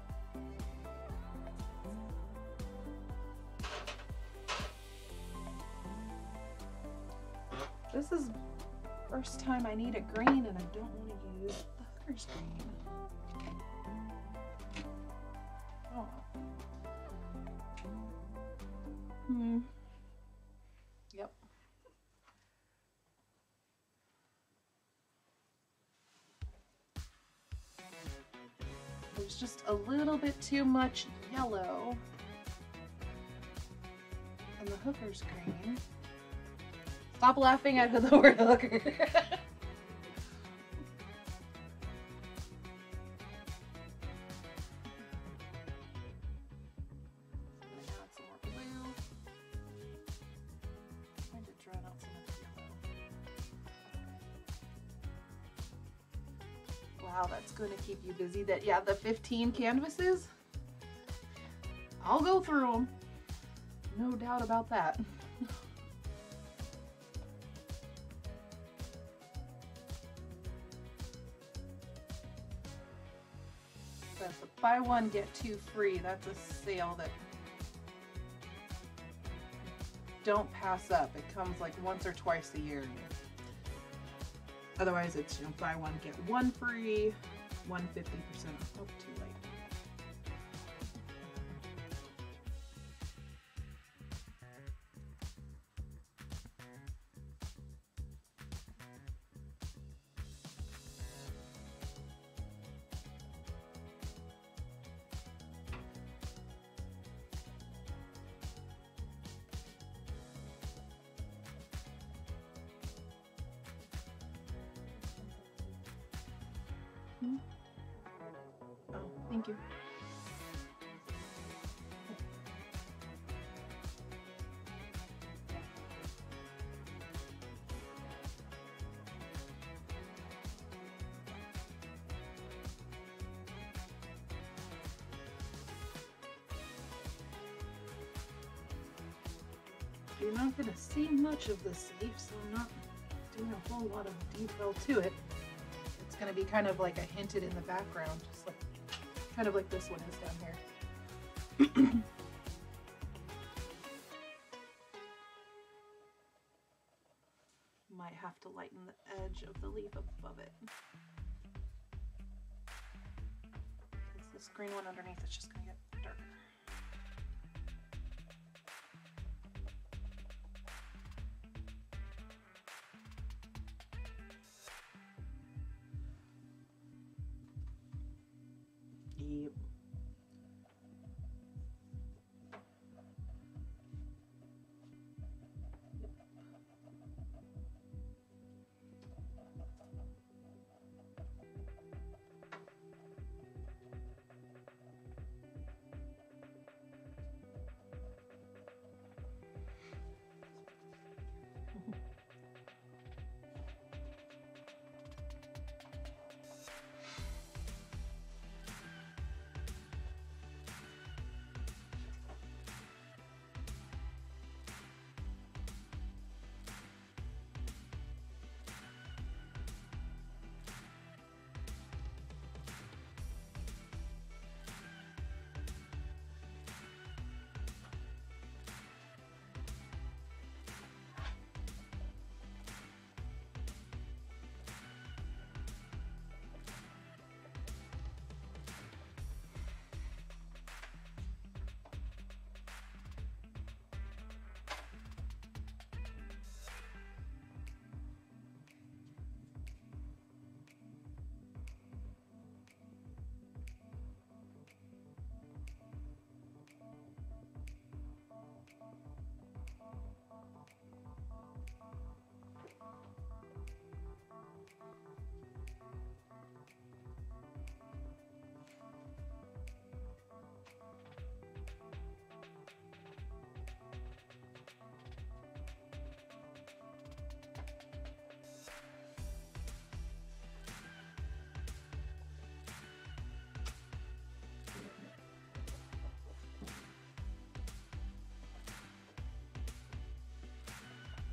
This is the first time I need a green and I don't want to use the hooker's green. Oh. Yep. There's just a little bit too much yellow in the hooker's green. Stop laughing at the word hooker. Wow, that's going to keep you busy. That, yeah, the 15 canvases, I'll go through them. No doubt about that. That's a buy one, get two free. That's a sale that don't pass up. It comes like once or twice a year. Otherwise, it's, you know, buy one, get one free, 150% off. Oh, too late. Oh, thank you. You're not going to see much of this leaf, so I'm not doing a whole lot of detail to it. It's going to be kind of like a hinted in the background, just like kind of like this one is down here. Might have to lighten the edge of the leaf above it. Because this green one underneath is just going to get darker. Yep.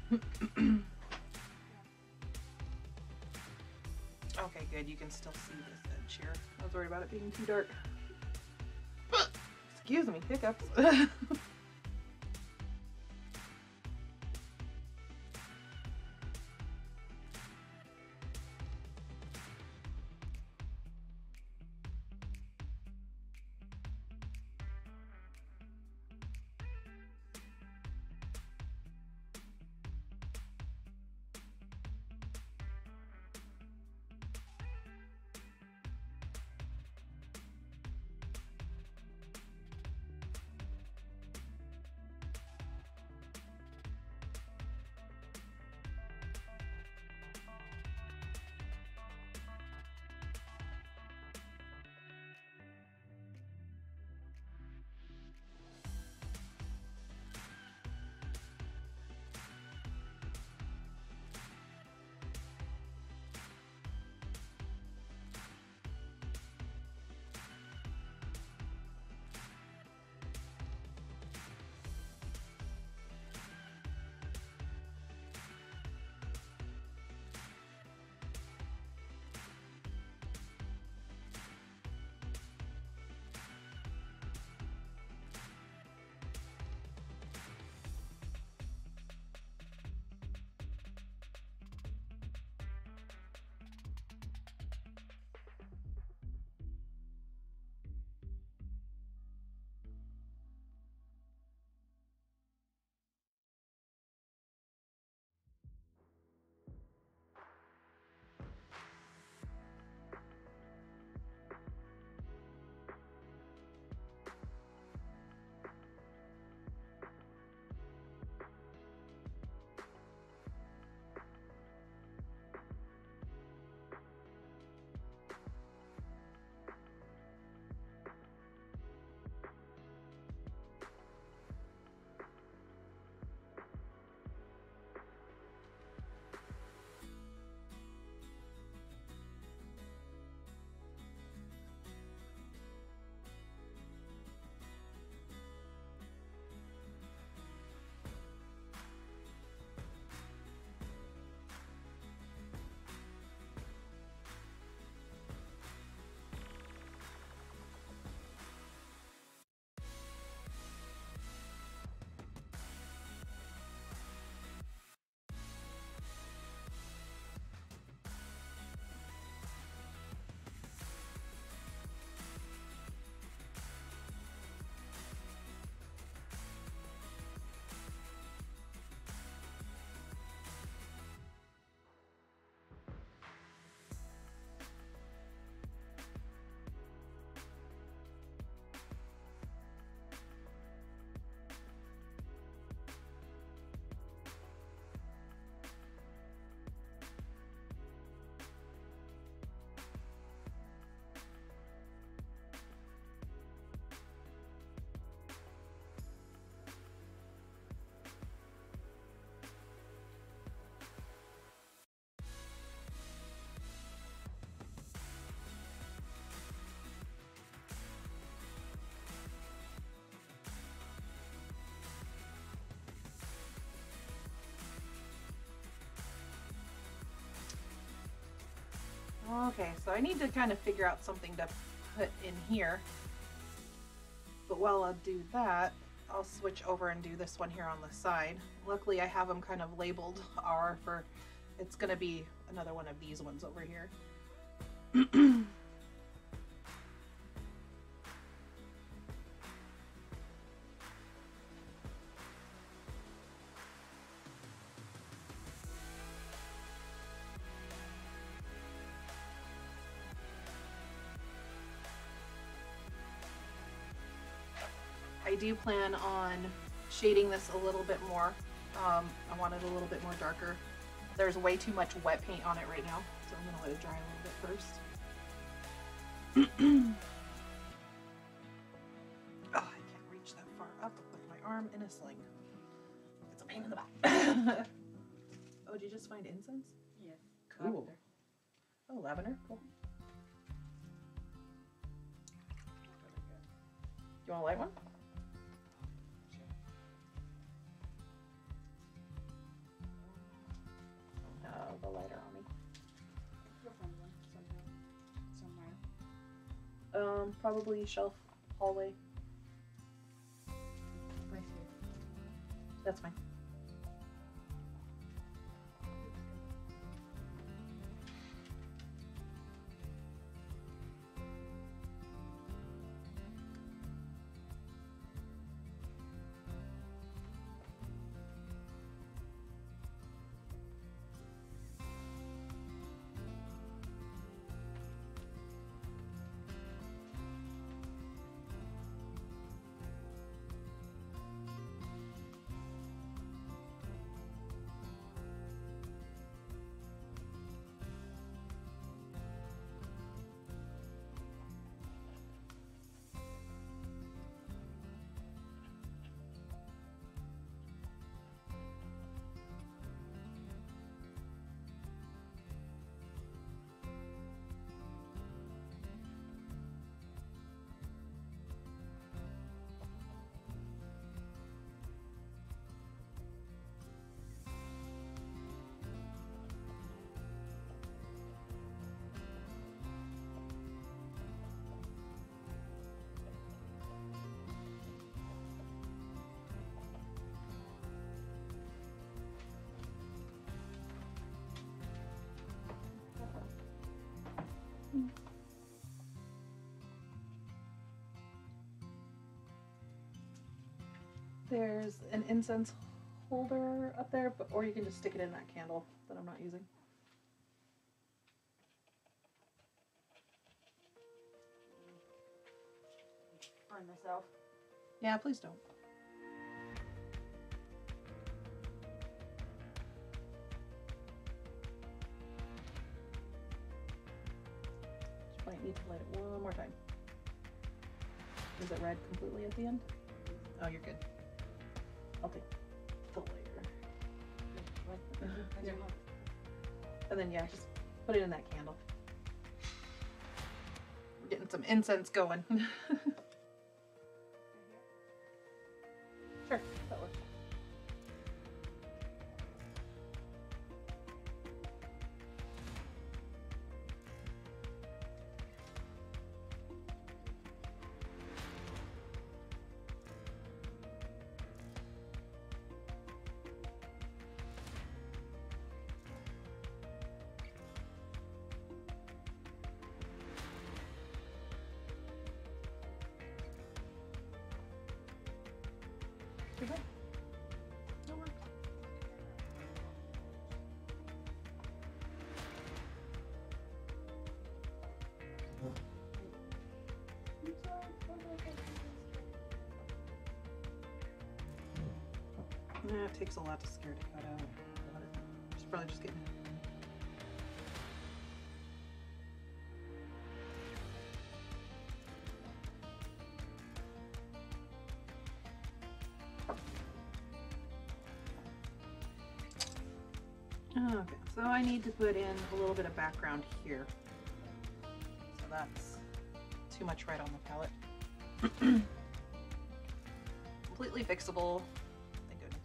Okay, good. You can still see this edge here. I was worried about it being too dark. Excuse me, hiccups. Okay, so I need to kind of figure out something to put in here. But while I do that, I'll switch over and do this one here on the side. Luckily, I have them kind of labeled R for, it's going to be another one of these ones over here. I do plan on shading this a little bit more. I want it a little bit more darker. There's way too much wet paint on it right now, so I'm gonna let it dry a little bit first. Oh, I can't reach that far up with my arm in a sling. It's a pain in the butt. Oh, did you just find incense? Yes. Cool. Lavender. Oh, lavender, cool. You want a light one? Probably shelf hallway. Right here. That's fine. There's an incense holder up there, or you can just stick it in that candle that I'm not using. Burn myself. Yeah, please don't. Just might need to light it one more time. Is it red completely at the end? Oh, you're good. I'll take the lighter. Yeah. And then, yeah, just put it in that candle. We're getting some incense going. Sure, that works. You're good. That works. Nah, it takes a lot to scare the cat out. She's probably just getting Okay, so I need to put in a little bit of background here. So that's too much red on the palette. Completely fixable. Thank goodness.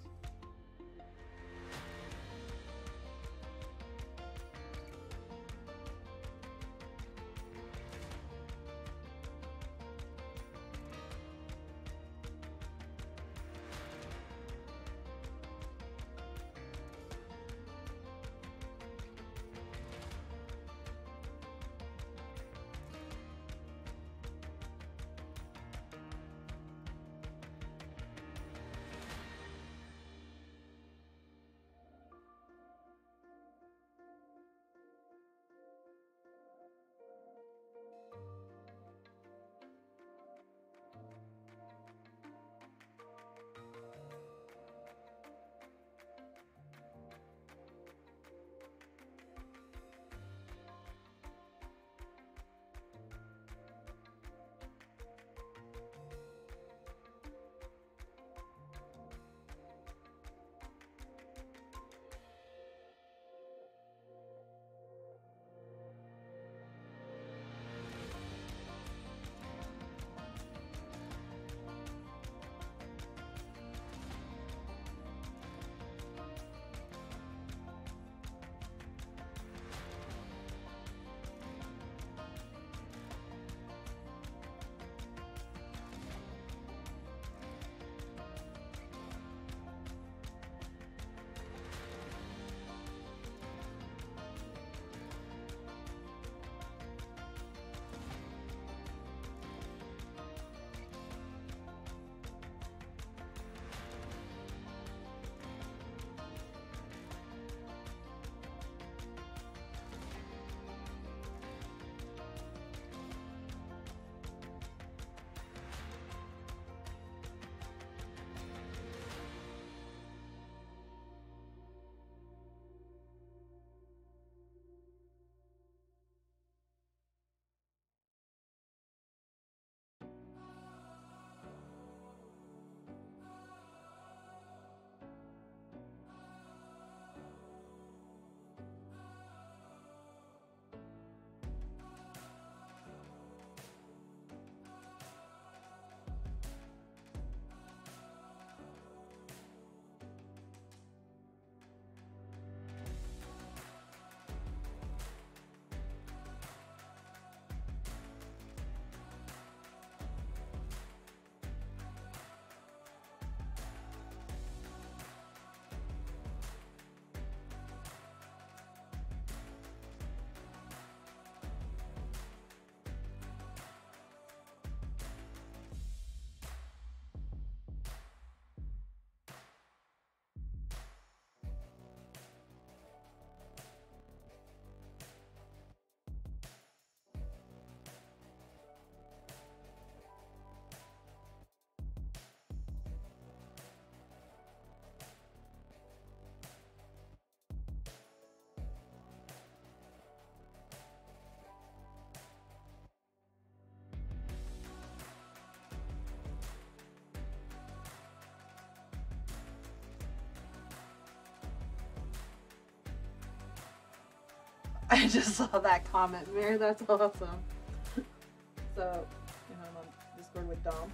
I just saw that comment, Mary. That's awesome. So, you know, I'm on Discord with Dom.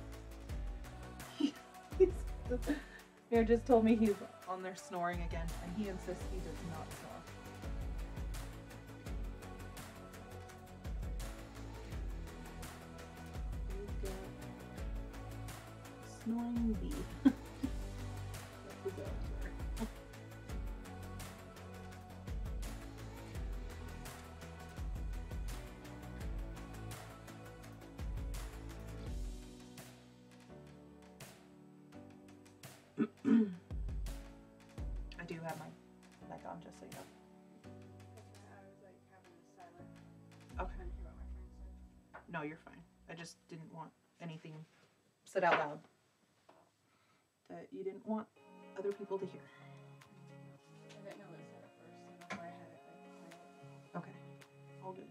Mary just told me he's on there snoring again, and he insists he does not snore. Snoring bee. I do have my mic on, just so you know. I was like having a silent. Okay. Trying to hear what my friend said. No, you're fine. I just didn't want anything said out loud that you didn't want other people to hear. I didn't know it said it first, so that's why I had it like. Okay. All good.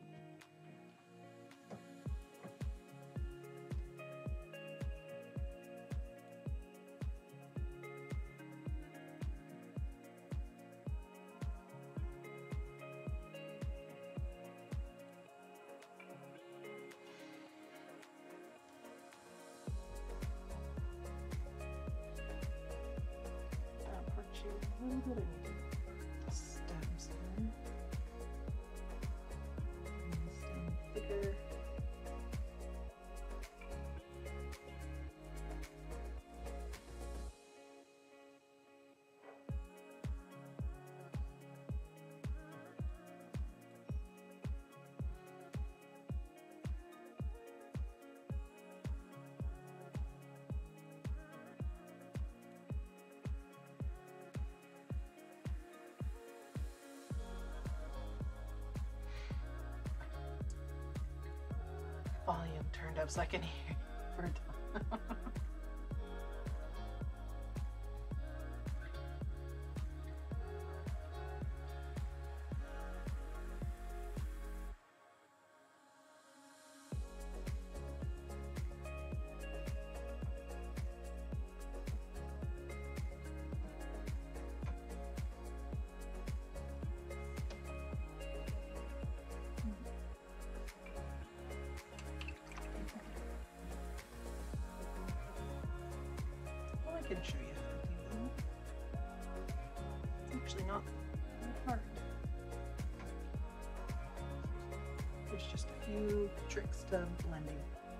A little bit of the stems here. And the stem thicker. Volume turned up so I can hear for a time. I can show you how to do that. It's actually not that hard. There's just a few tricks to blending.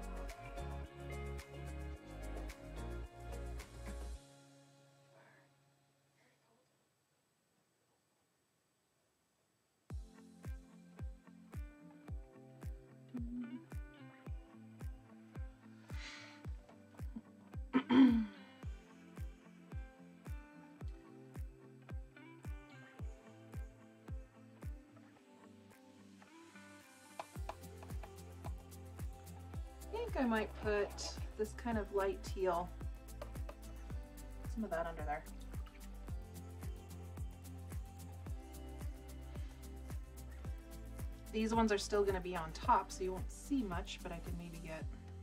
I think I might put this kind of light teal, some of that under there. These ones are still going to be on top, so you won't see much, but I can maybe get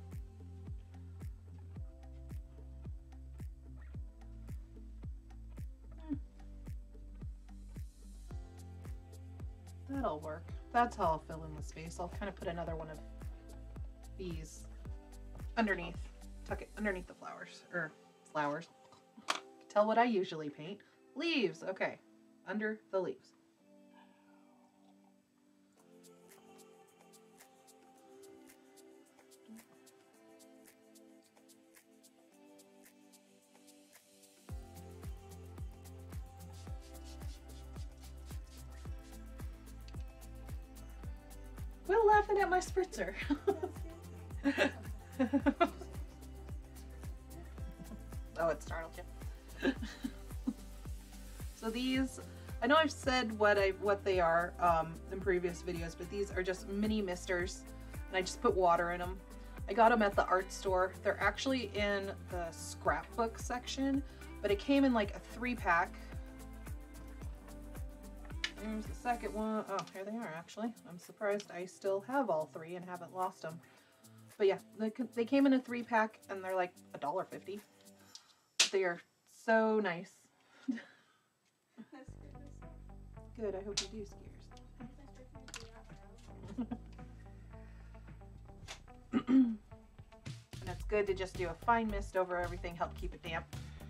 that'll work. That's how I'll fill in the space. I'll kind of put another one of these underneath, tuck it underneath the flowers, or flowers. Tell what I usually paint. Leaves, okay, under the leaves. Quit laughing at my spritzer. Oh, it startled you. So these, I know I've said what they are in previous videos, but these are just mini misters, and I just put water in them. I got them at the art store. They're actually in the scrapbook section, but it came in like a 3-pack. There's the second one. Oh, here they are actually. I'm surprised I still have all 3 and haven't lost them. But yeah, they came in a 3-pack and they're like $1.50. They are so nice. Good, I hope you do skiers. And it's good to just do a fine mist over everything, help keep it damp.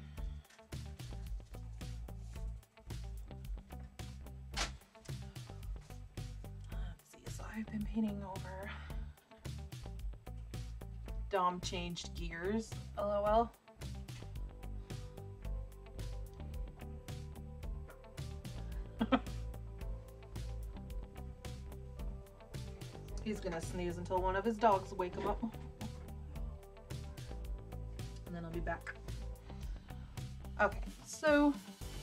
Let's see, so I've been painting over. Dom changed gears, lol. He's gonna snooze until one of his dogs wake him up. And then I'll be back. Okay, so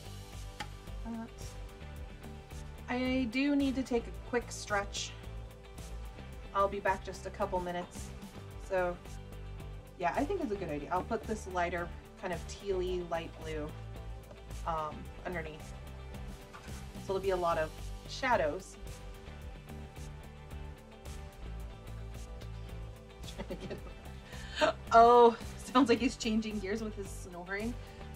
I do need to take a quick stretch. I'll be back just a couple minutes. So yeah, I think it's a good idea. I'll put this lighter, kind of tealy light blue underneath. So there'll be a lot of shadows. Oh, sounds like he's changing gears with his snoring.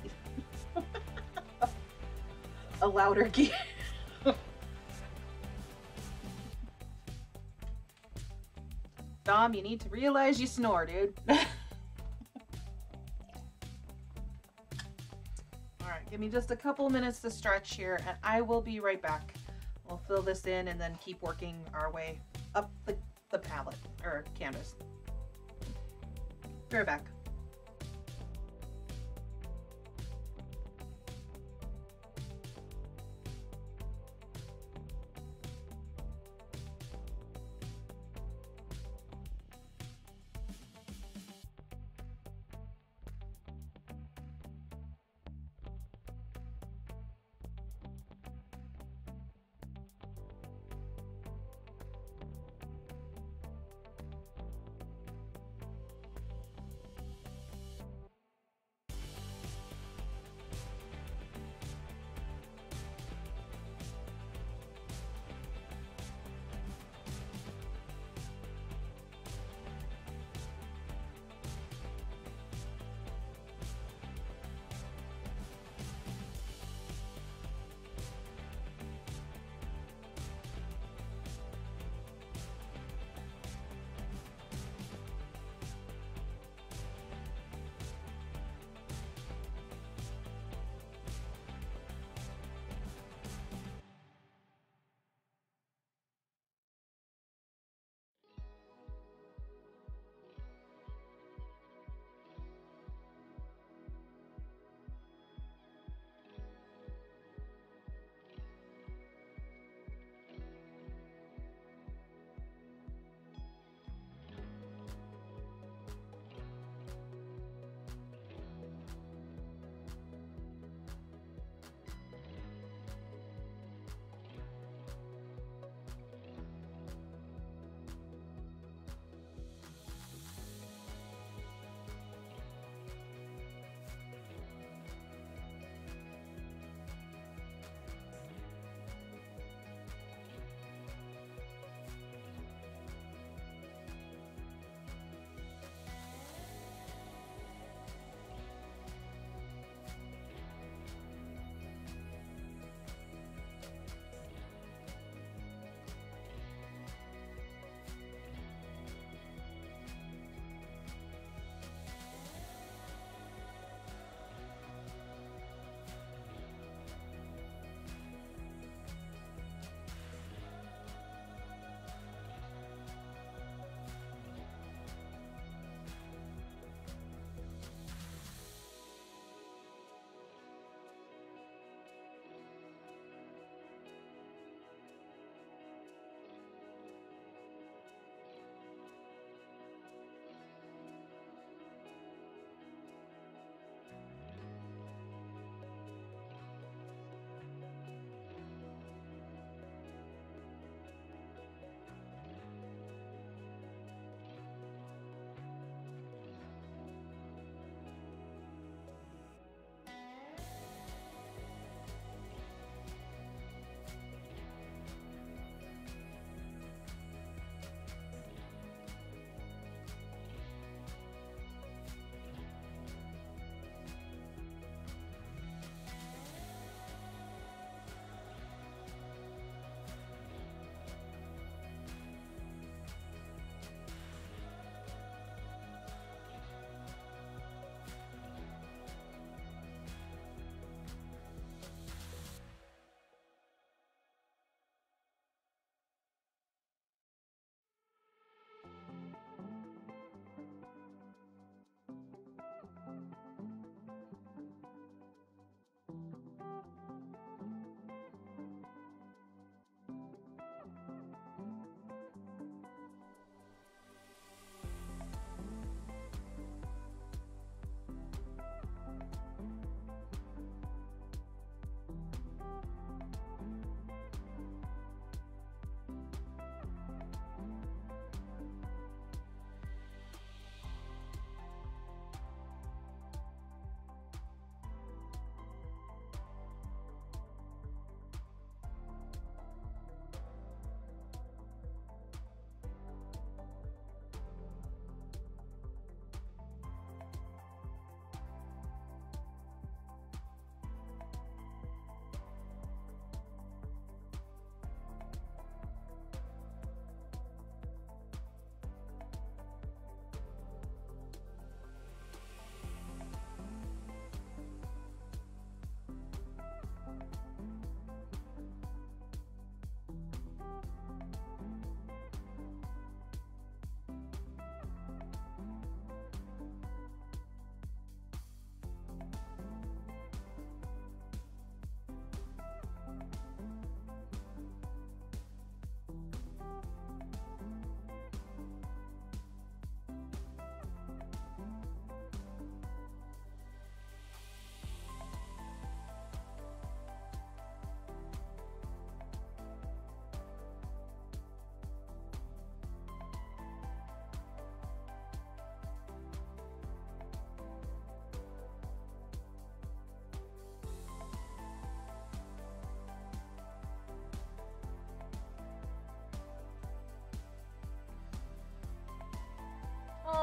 A louder gear. Dom, you need to realize you snore, dude. Alright, give me just a couple minutes to stretch here and I will be right back. We'll fill this in and then keep working our way up the palette or canvas. Be right back.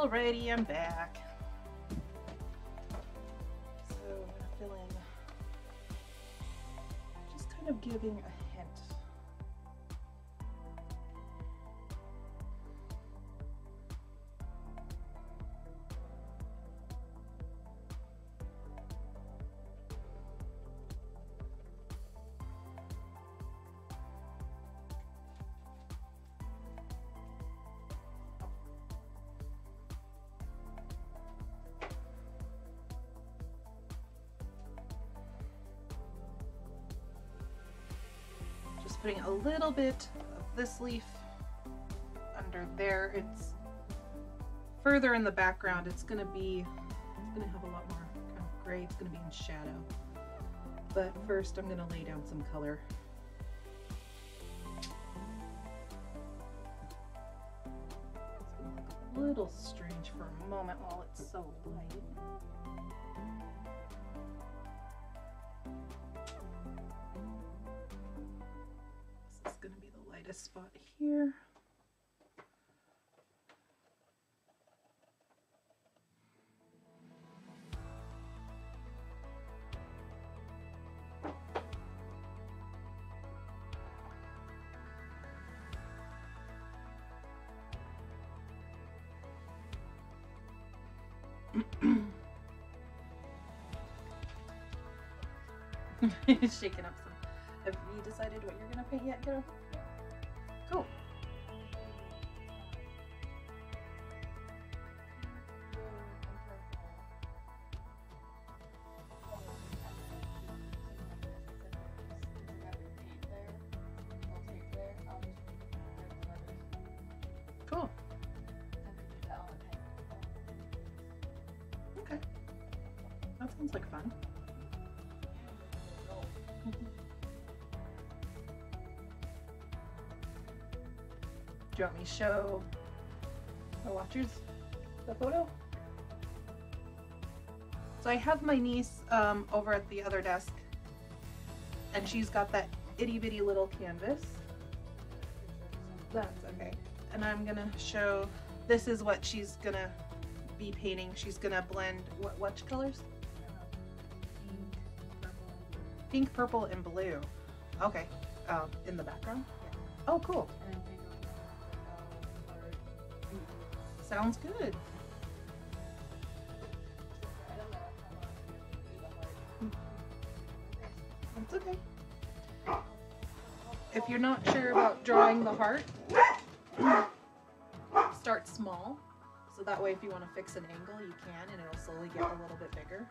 Alrighty, I'm back. So I'm gonna fill in, just kind of giving a hint. Just putting a little bit of this leaf under there. It's further in the background. It's gonna have a lot more kind of gray. It's gonna be in shadow. But first I'm gonna lay down some color. It's gonna look a little strange for a moment while it's so light. This is going to be the lightest spot here. Shaking up some. Have you decided what you're gonna paint yet, kiddo? Cool. Cool. Okay. That sounds like fun. Do you want me to show the watchers the photo? So I have my niece over at the other desk, and she's got that itty bitty little canvas. That's okay. And I'm gonna show, this is what she's gonna be painting. She's gonna blend, what colors? Pink, purple, and blue. Okay. In the background? Yeah. Oh, cool. Sounds good. That's okay. If you're not sure about drawing the heart, start small. So that way if you want to fix an angle, you can, and it'll slowly get a little bit bigger.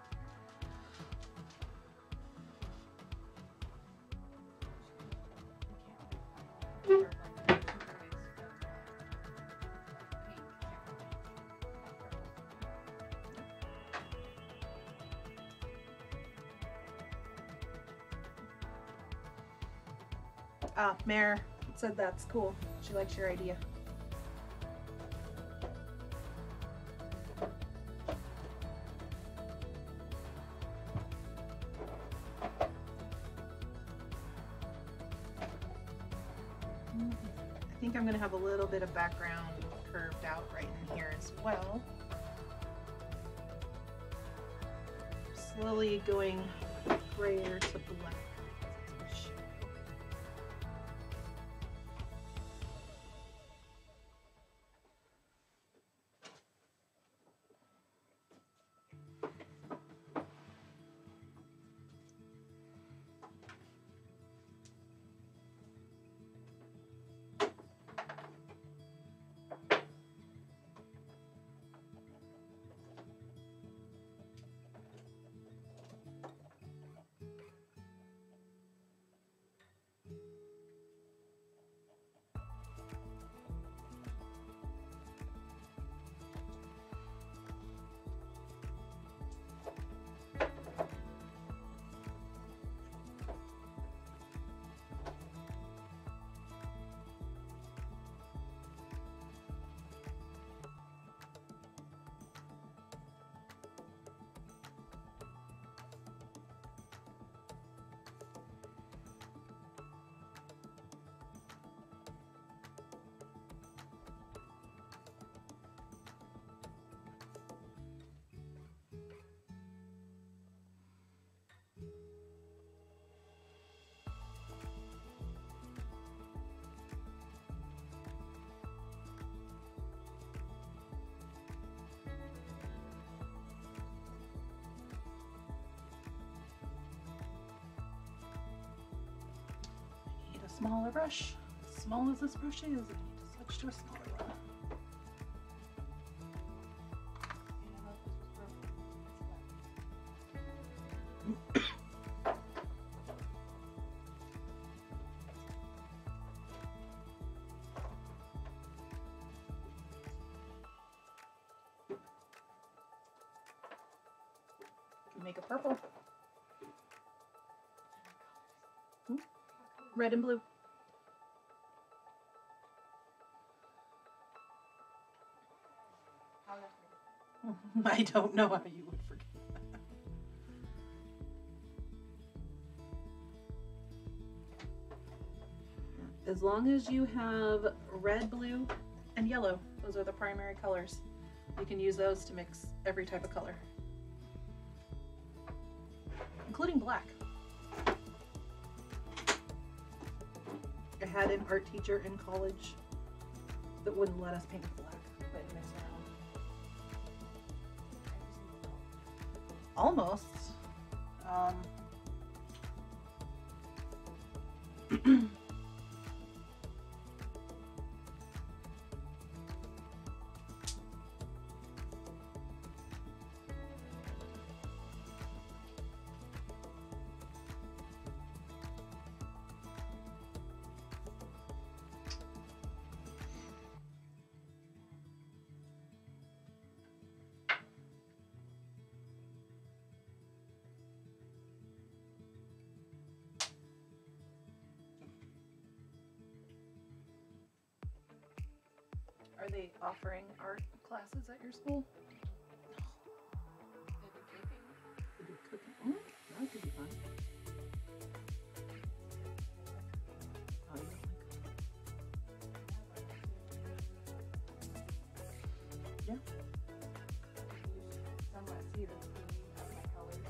Mare said that's cool. She likes your idea. I think I'm going to have a little bit of background curved out right in here as well. Slowly going grayer to black. smaller brush. As small as this brush is, I need to switch to a smaller one. Make a purple. Red and blue. I don't know how you would forget that. As long as you have red, blue, and yellow, those are the primary colors. You can use those to mix every type of color, including black. I had an art teacher in college that wouldn't let us paint black, but mix around. Almost. Are they offering art classes at your school? They do cooking. Oh, that could be fun. Oh, you don't like cooking? Yeah. Somewhat see the meaning of my colors.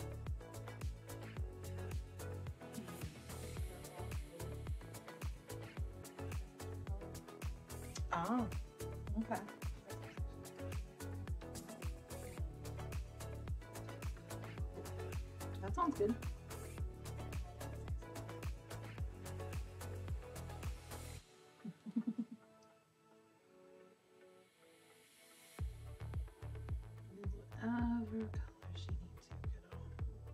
Oh, okay. That sounds good. Whatever color she needs to get on.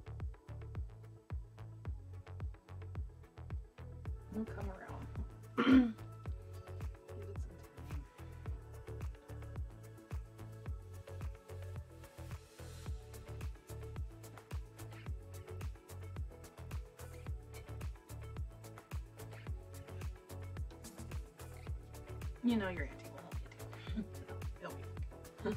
We'll come around. Give it some time. You know your auntie will help you too. It'll be fine.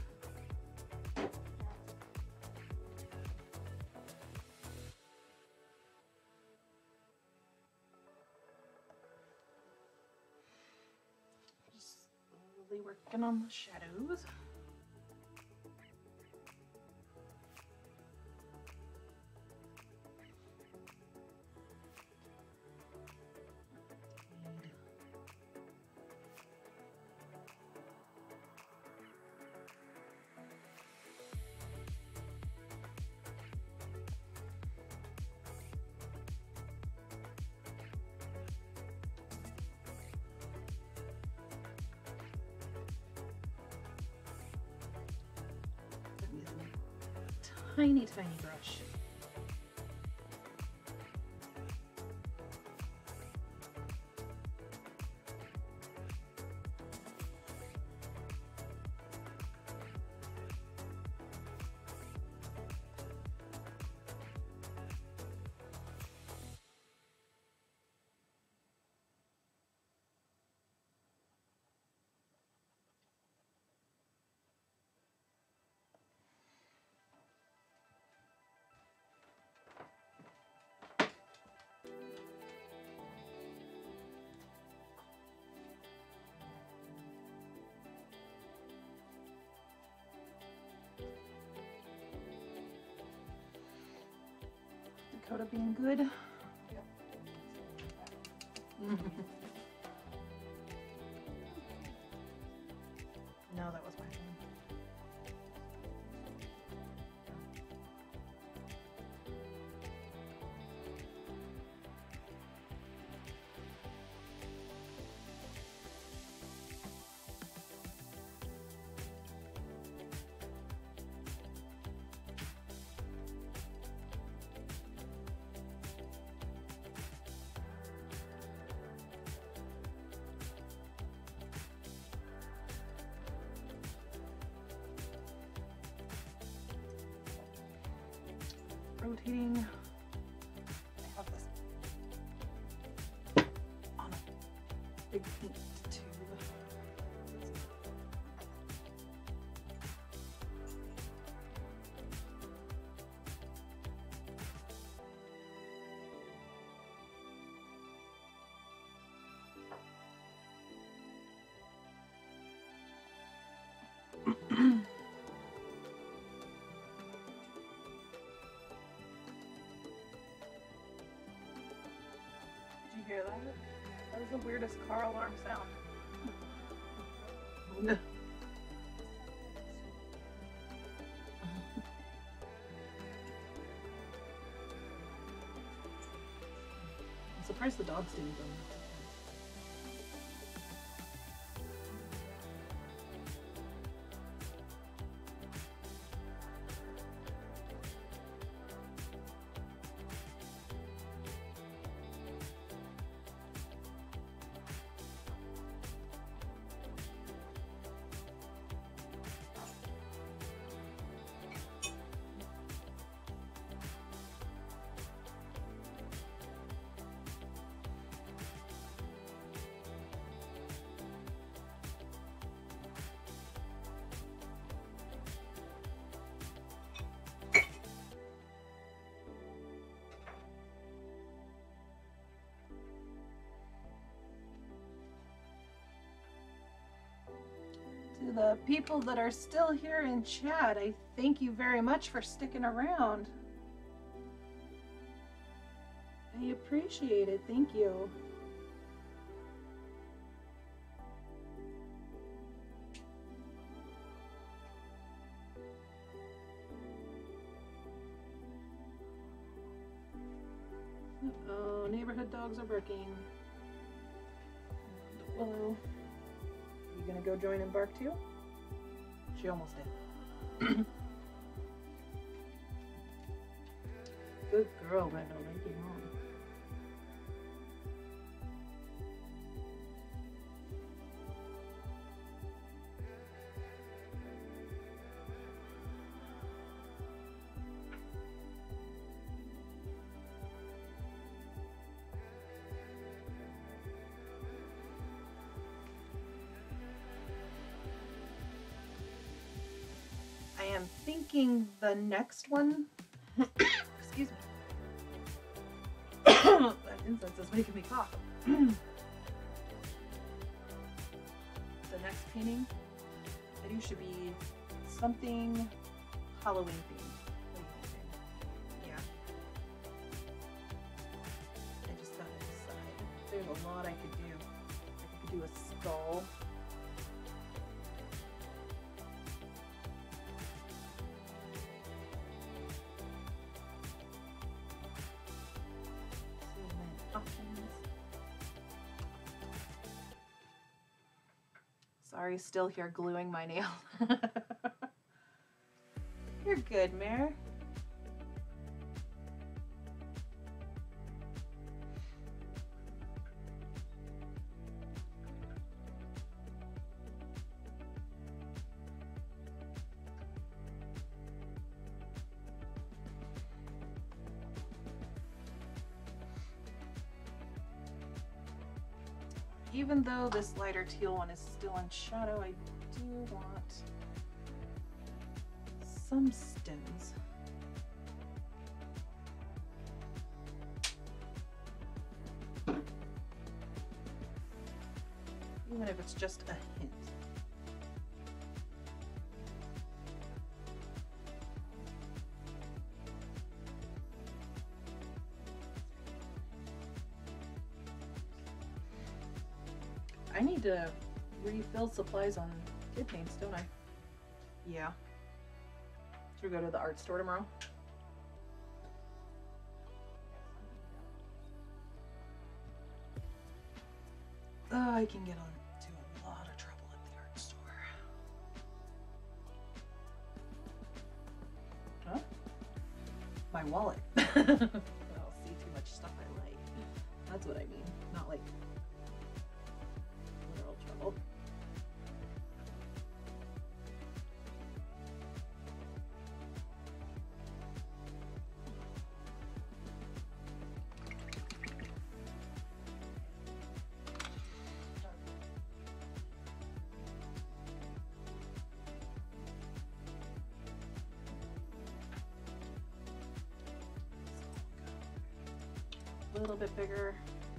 Just slowly working on the shadows. I'm using a tiny, tiny brush. Dakota being good. Yep. No, that was my phone. rotating. I have this on a big paint tube. Did you hear that? That was the weirdest car alarm sound. I'm surprised the dogs didn't go. To the people that are still here in chat, I thank you very much for sticking around. I appreciate it. Thank you. Uh-oh, neighborhood dogs are barking. Willow. You gonna go join and bark too? She almost did. Good girl, Brenda. Leave you alone. I am thinking the next one, excuse me, that incense is making me cough. The next painting I do should be something Halloween themed. Yeah. I just gotta decide. There's a lot I could do. I could do a skull. Sorry, still here gluing my nail. You're good, Mare. Even though this lighter teal one is still in shadow, I do want some stems. Even if it's just a hint. I need to refill supplies on kid paints, don't I? Yeah. Should we go to the art store tomorrow? Oh, I can get into a lot of trouble at the art store. Huh? My wallet. I'll see too much stuff I like. That's what I mean. Not like literal trouble. little bit bigger.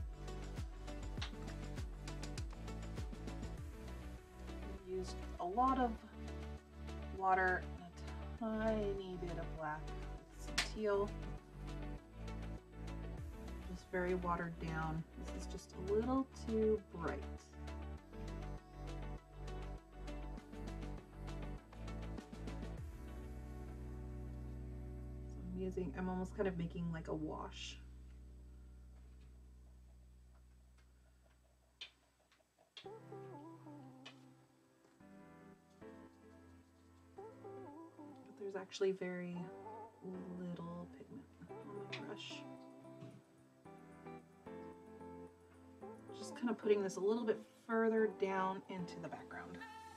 I've used a lot of water and a tiny bit of black with some teal. Just very watered down. This is just a little too bright. So I'm almost kind of making like a wash. But there's actually very little pigment on my brush. Just kind of putting this a little bit further down into the background.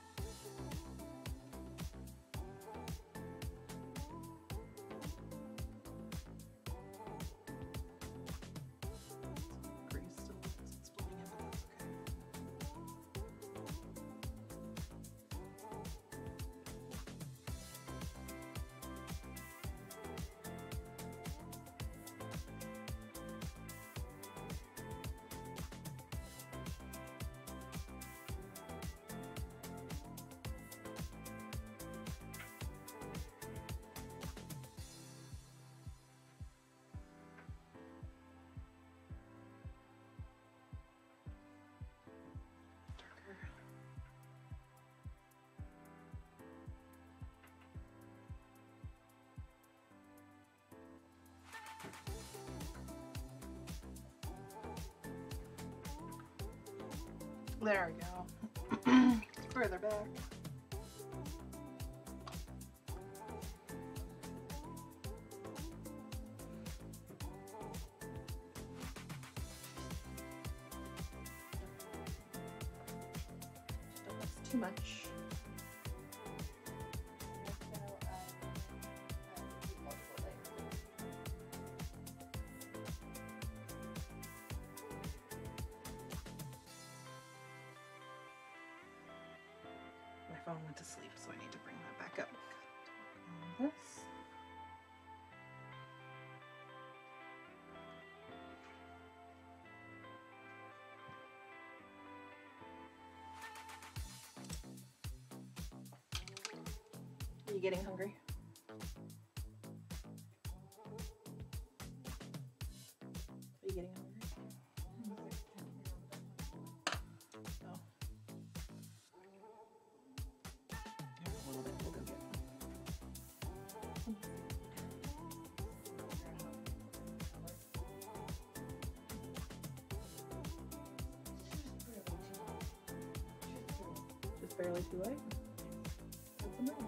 There we go. Further back. That's too much. My phone went to sleep, so I need to bring that back up. This. Are you getting hungry? Are you getting hungry? Oh. Here's a little bit. We'll go get it. Just barely too light? What's the matter?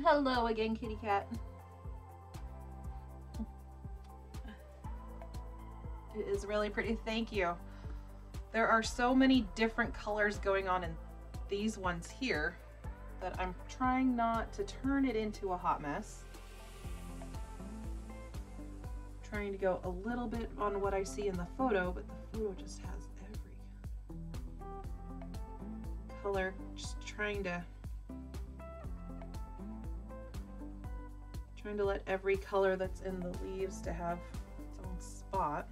Hello again, kitty cat. It is really pretty, thank you. There are so many different colors going on in these ones here that I'm trying not to turn it into a hot mess. Trying to go a little bit on what I see in the photo, but the photo just has every color. Just trying to let every color that's in the leaves to have its own spot.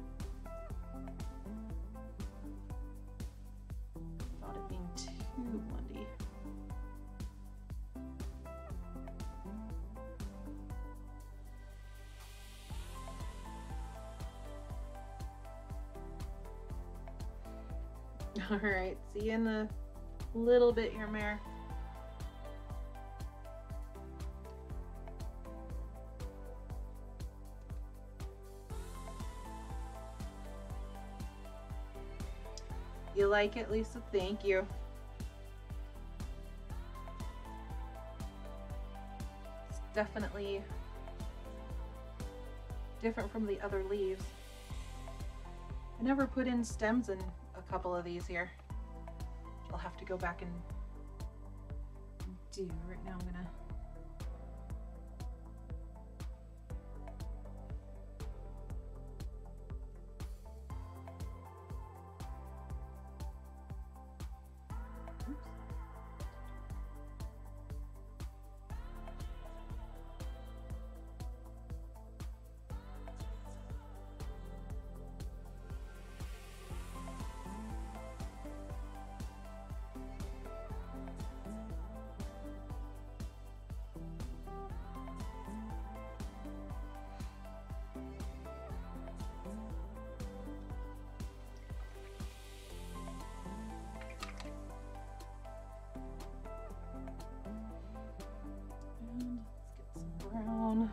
Without it being too blended. All right, see you in a little bit here, Mare. You like it, Lisa? Thank you. It's definitely different from the other leaves. I never put in stems in a couple of these here. I'll have to go back and do. Right now I'm gonna brown.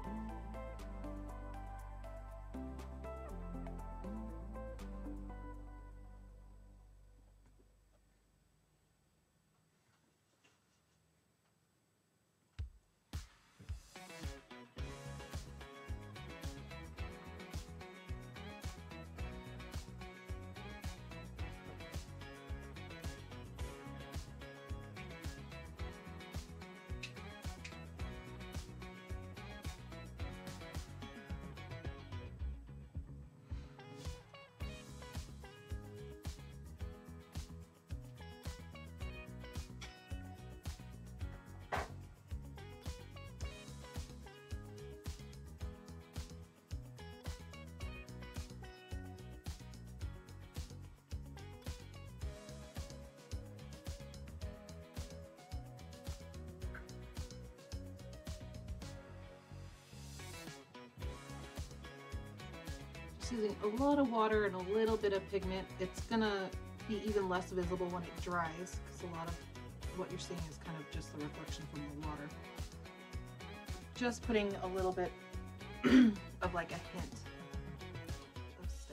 Using a lot of water and a little bit of pigment. It's gonna be even less visible when it dries because a lot of what you're seeing is kind of just the reflection from the water. Just putting a little bit of like a hint of stem.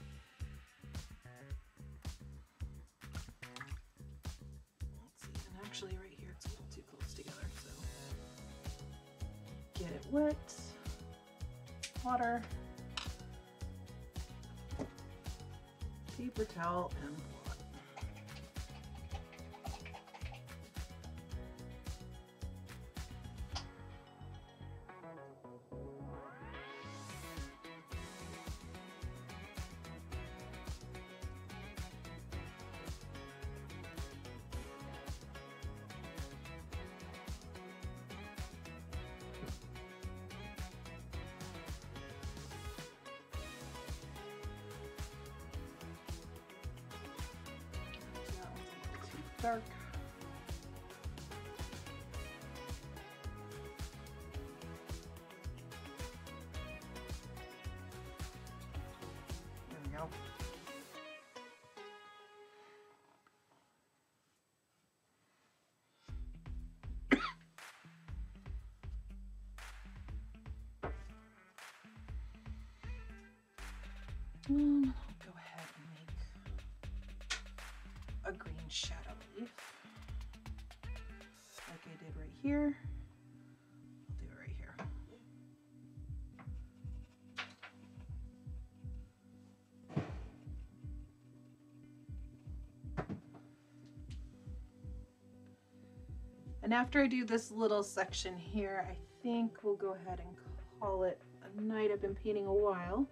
Let's see, and actually right here it's a little too close together, so get it wet, water, paper towel, and blot. Dark. There we go. I'll go ahead and make a green shadow leaf like I did right here. And after I do this little section here, I think we'll go ahead and call it a night. I've been painting a while.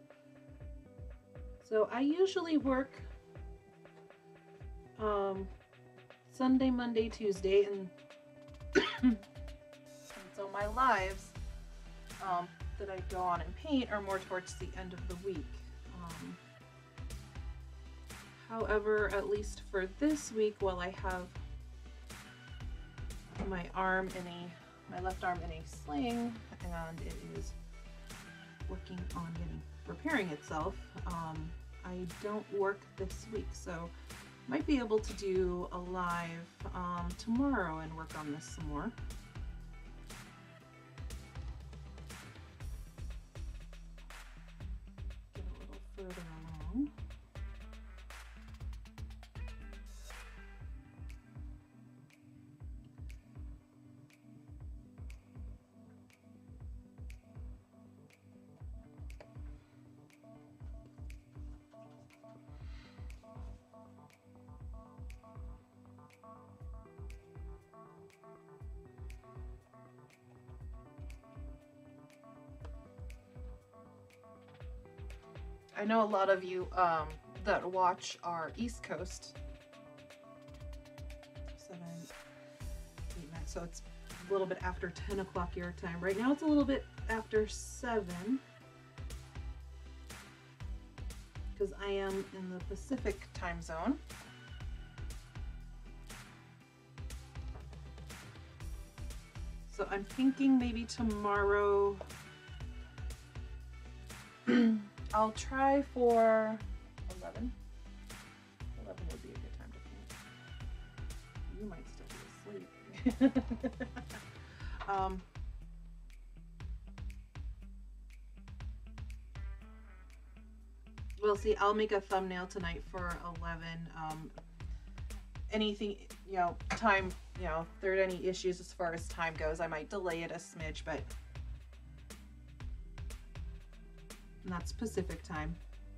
So I usually work Sunday, Monday, Tuesday, and so my lives that I go on and paint are more towards the end of the week. However, at least for this week, while I have my left arm in a sling, and it is working on repairing itself, I don't work this week, so might be able to do a live tomorrow and work on this some more. Get a little further along. I know a lot of you that watch our East Coast. 7, 8, 9, so it's a little bit after 10 o'clock your time. Right now it's a little bit after 7 because I am in the Pacific time zone. So I'm thinking maybe tomorrow I'll try for 11. 11 would be a good time to paint. You might still be asleep. We'll see. I'll make a thumbnail tonight for 11. Anything, you know, time, you know, if there are any issues as far as time goes, I might delay it a smidge, but and that's Pacific time.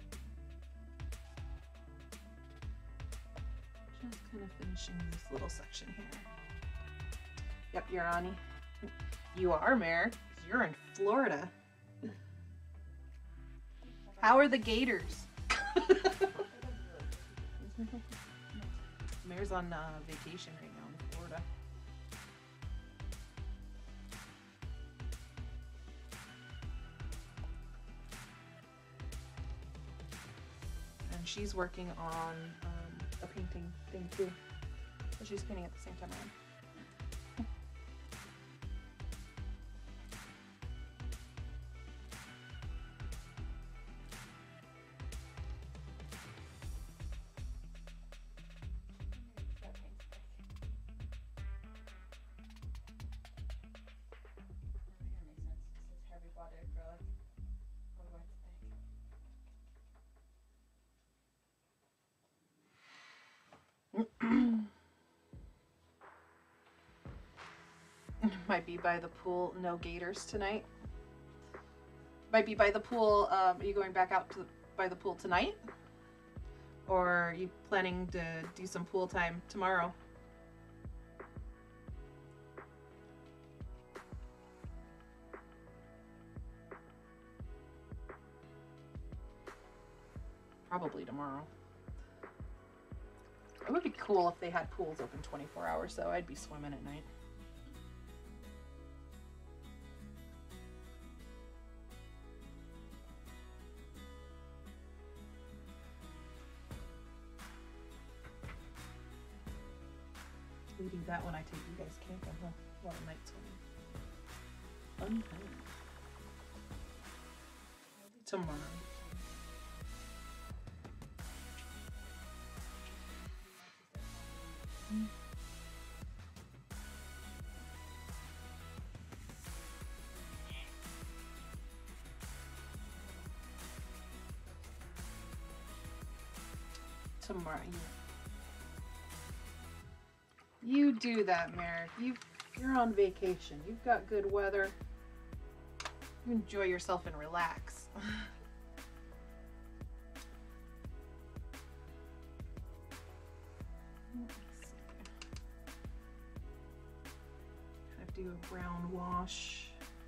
Just kind of finishing this little section here. Yep, you're Ani. You are, Mare. You're in Florida. How are the gators? Mare's on vacation right now in Florida. And she's working on a painting thing too. So she's painting at the same time I am. Might be by the pool. No gators tonight. Might be by the pool. Are you going back out to by the pool tonight? Or are you planning to do some pool time tomorrow? Probably tomorrow. It would be cool if they had pools open 24 hours, though. I'd be swimming at night. We do that when I take you guys camping, huh? What a night swimming. Fun time. Tomorrow. Tomorrow. You do that, Merrick. You're on vacation. You've got good weather. You enjoy yourself and relax. do a brown wash.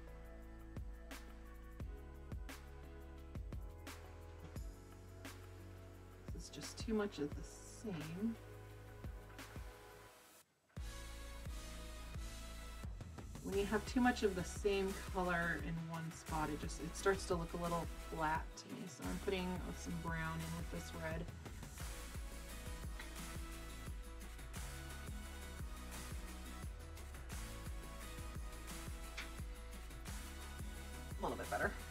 This is just too much of the same. When you have too much of the same color in one spot, it starts to look a little flat to me. So I'm putting some brown in with this red. A little bit better.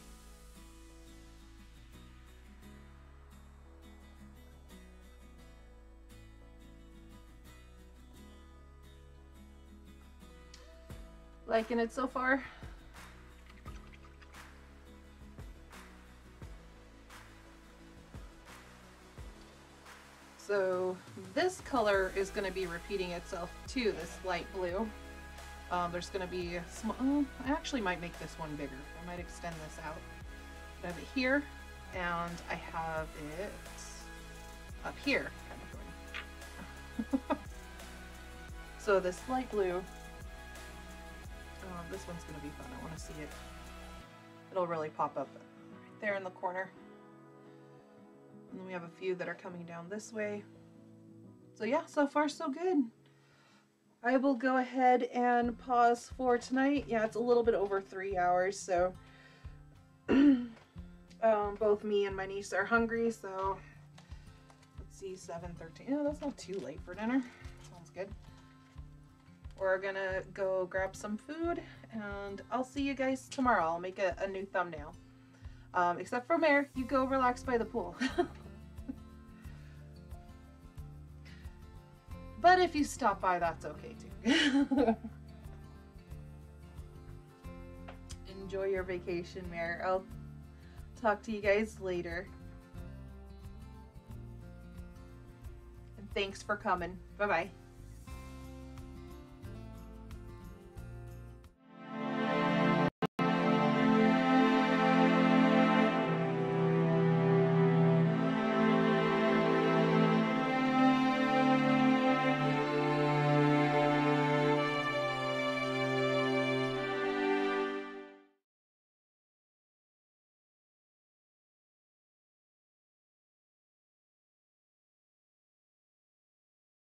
Liking it so far? So this color is going to be repeating itself too, this light blue. There's going to be a small, I actually might make this one bigger. I might extend this out. I have it here, and I have it up here, kind of going. So this light blue, this one's going to be fun. I want to see it. It'll really pop up right there in the corner. And then we have a few that are coming down this way. So yeah, so far so good. I will go ahead and pause for tonight. Yeah, it's a little bit over 3 hours, so both me and my niece are hungry, so let's see, 7:13. Oh, that's not too late for dinner. Sounds good. We're gonna go grab some food, and I'll see you guys tomorrow. I'll make a new thumbnail. Except for Mare, you go relax by the pool. But if you stop by, that's okay too. Enjoy your vacation, Mare. I'll talk to you guys later. And thanks for coming. Bye-bye.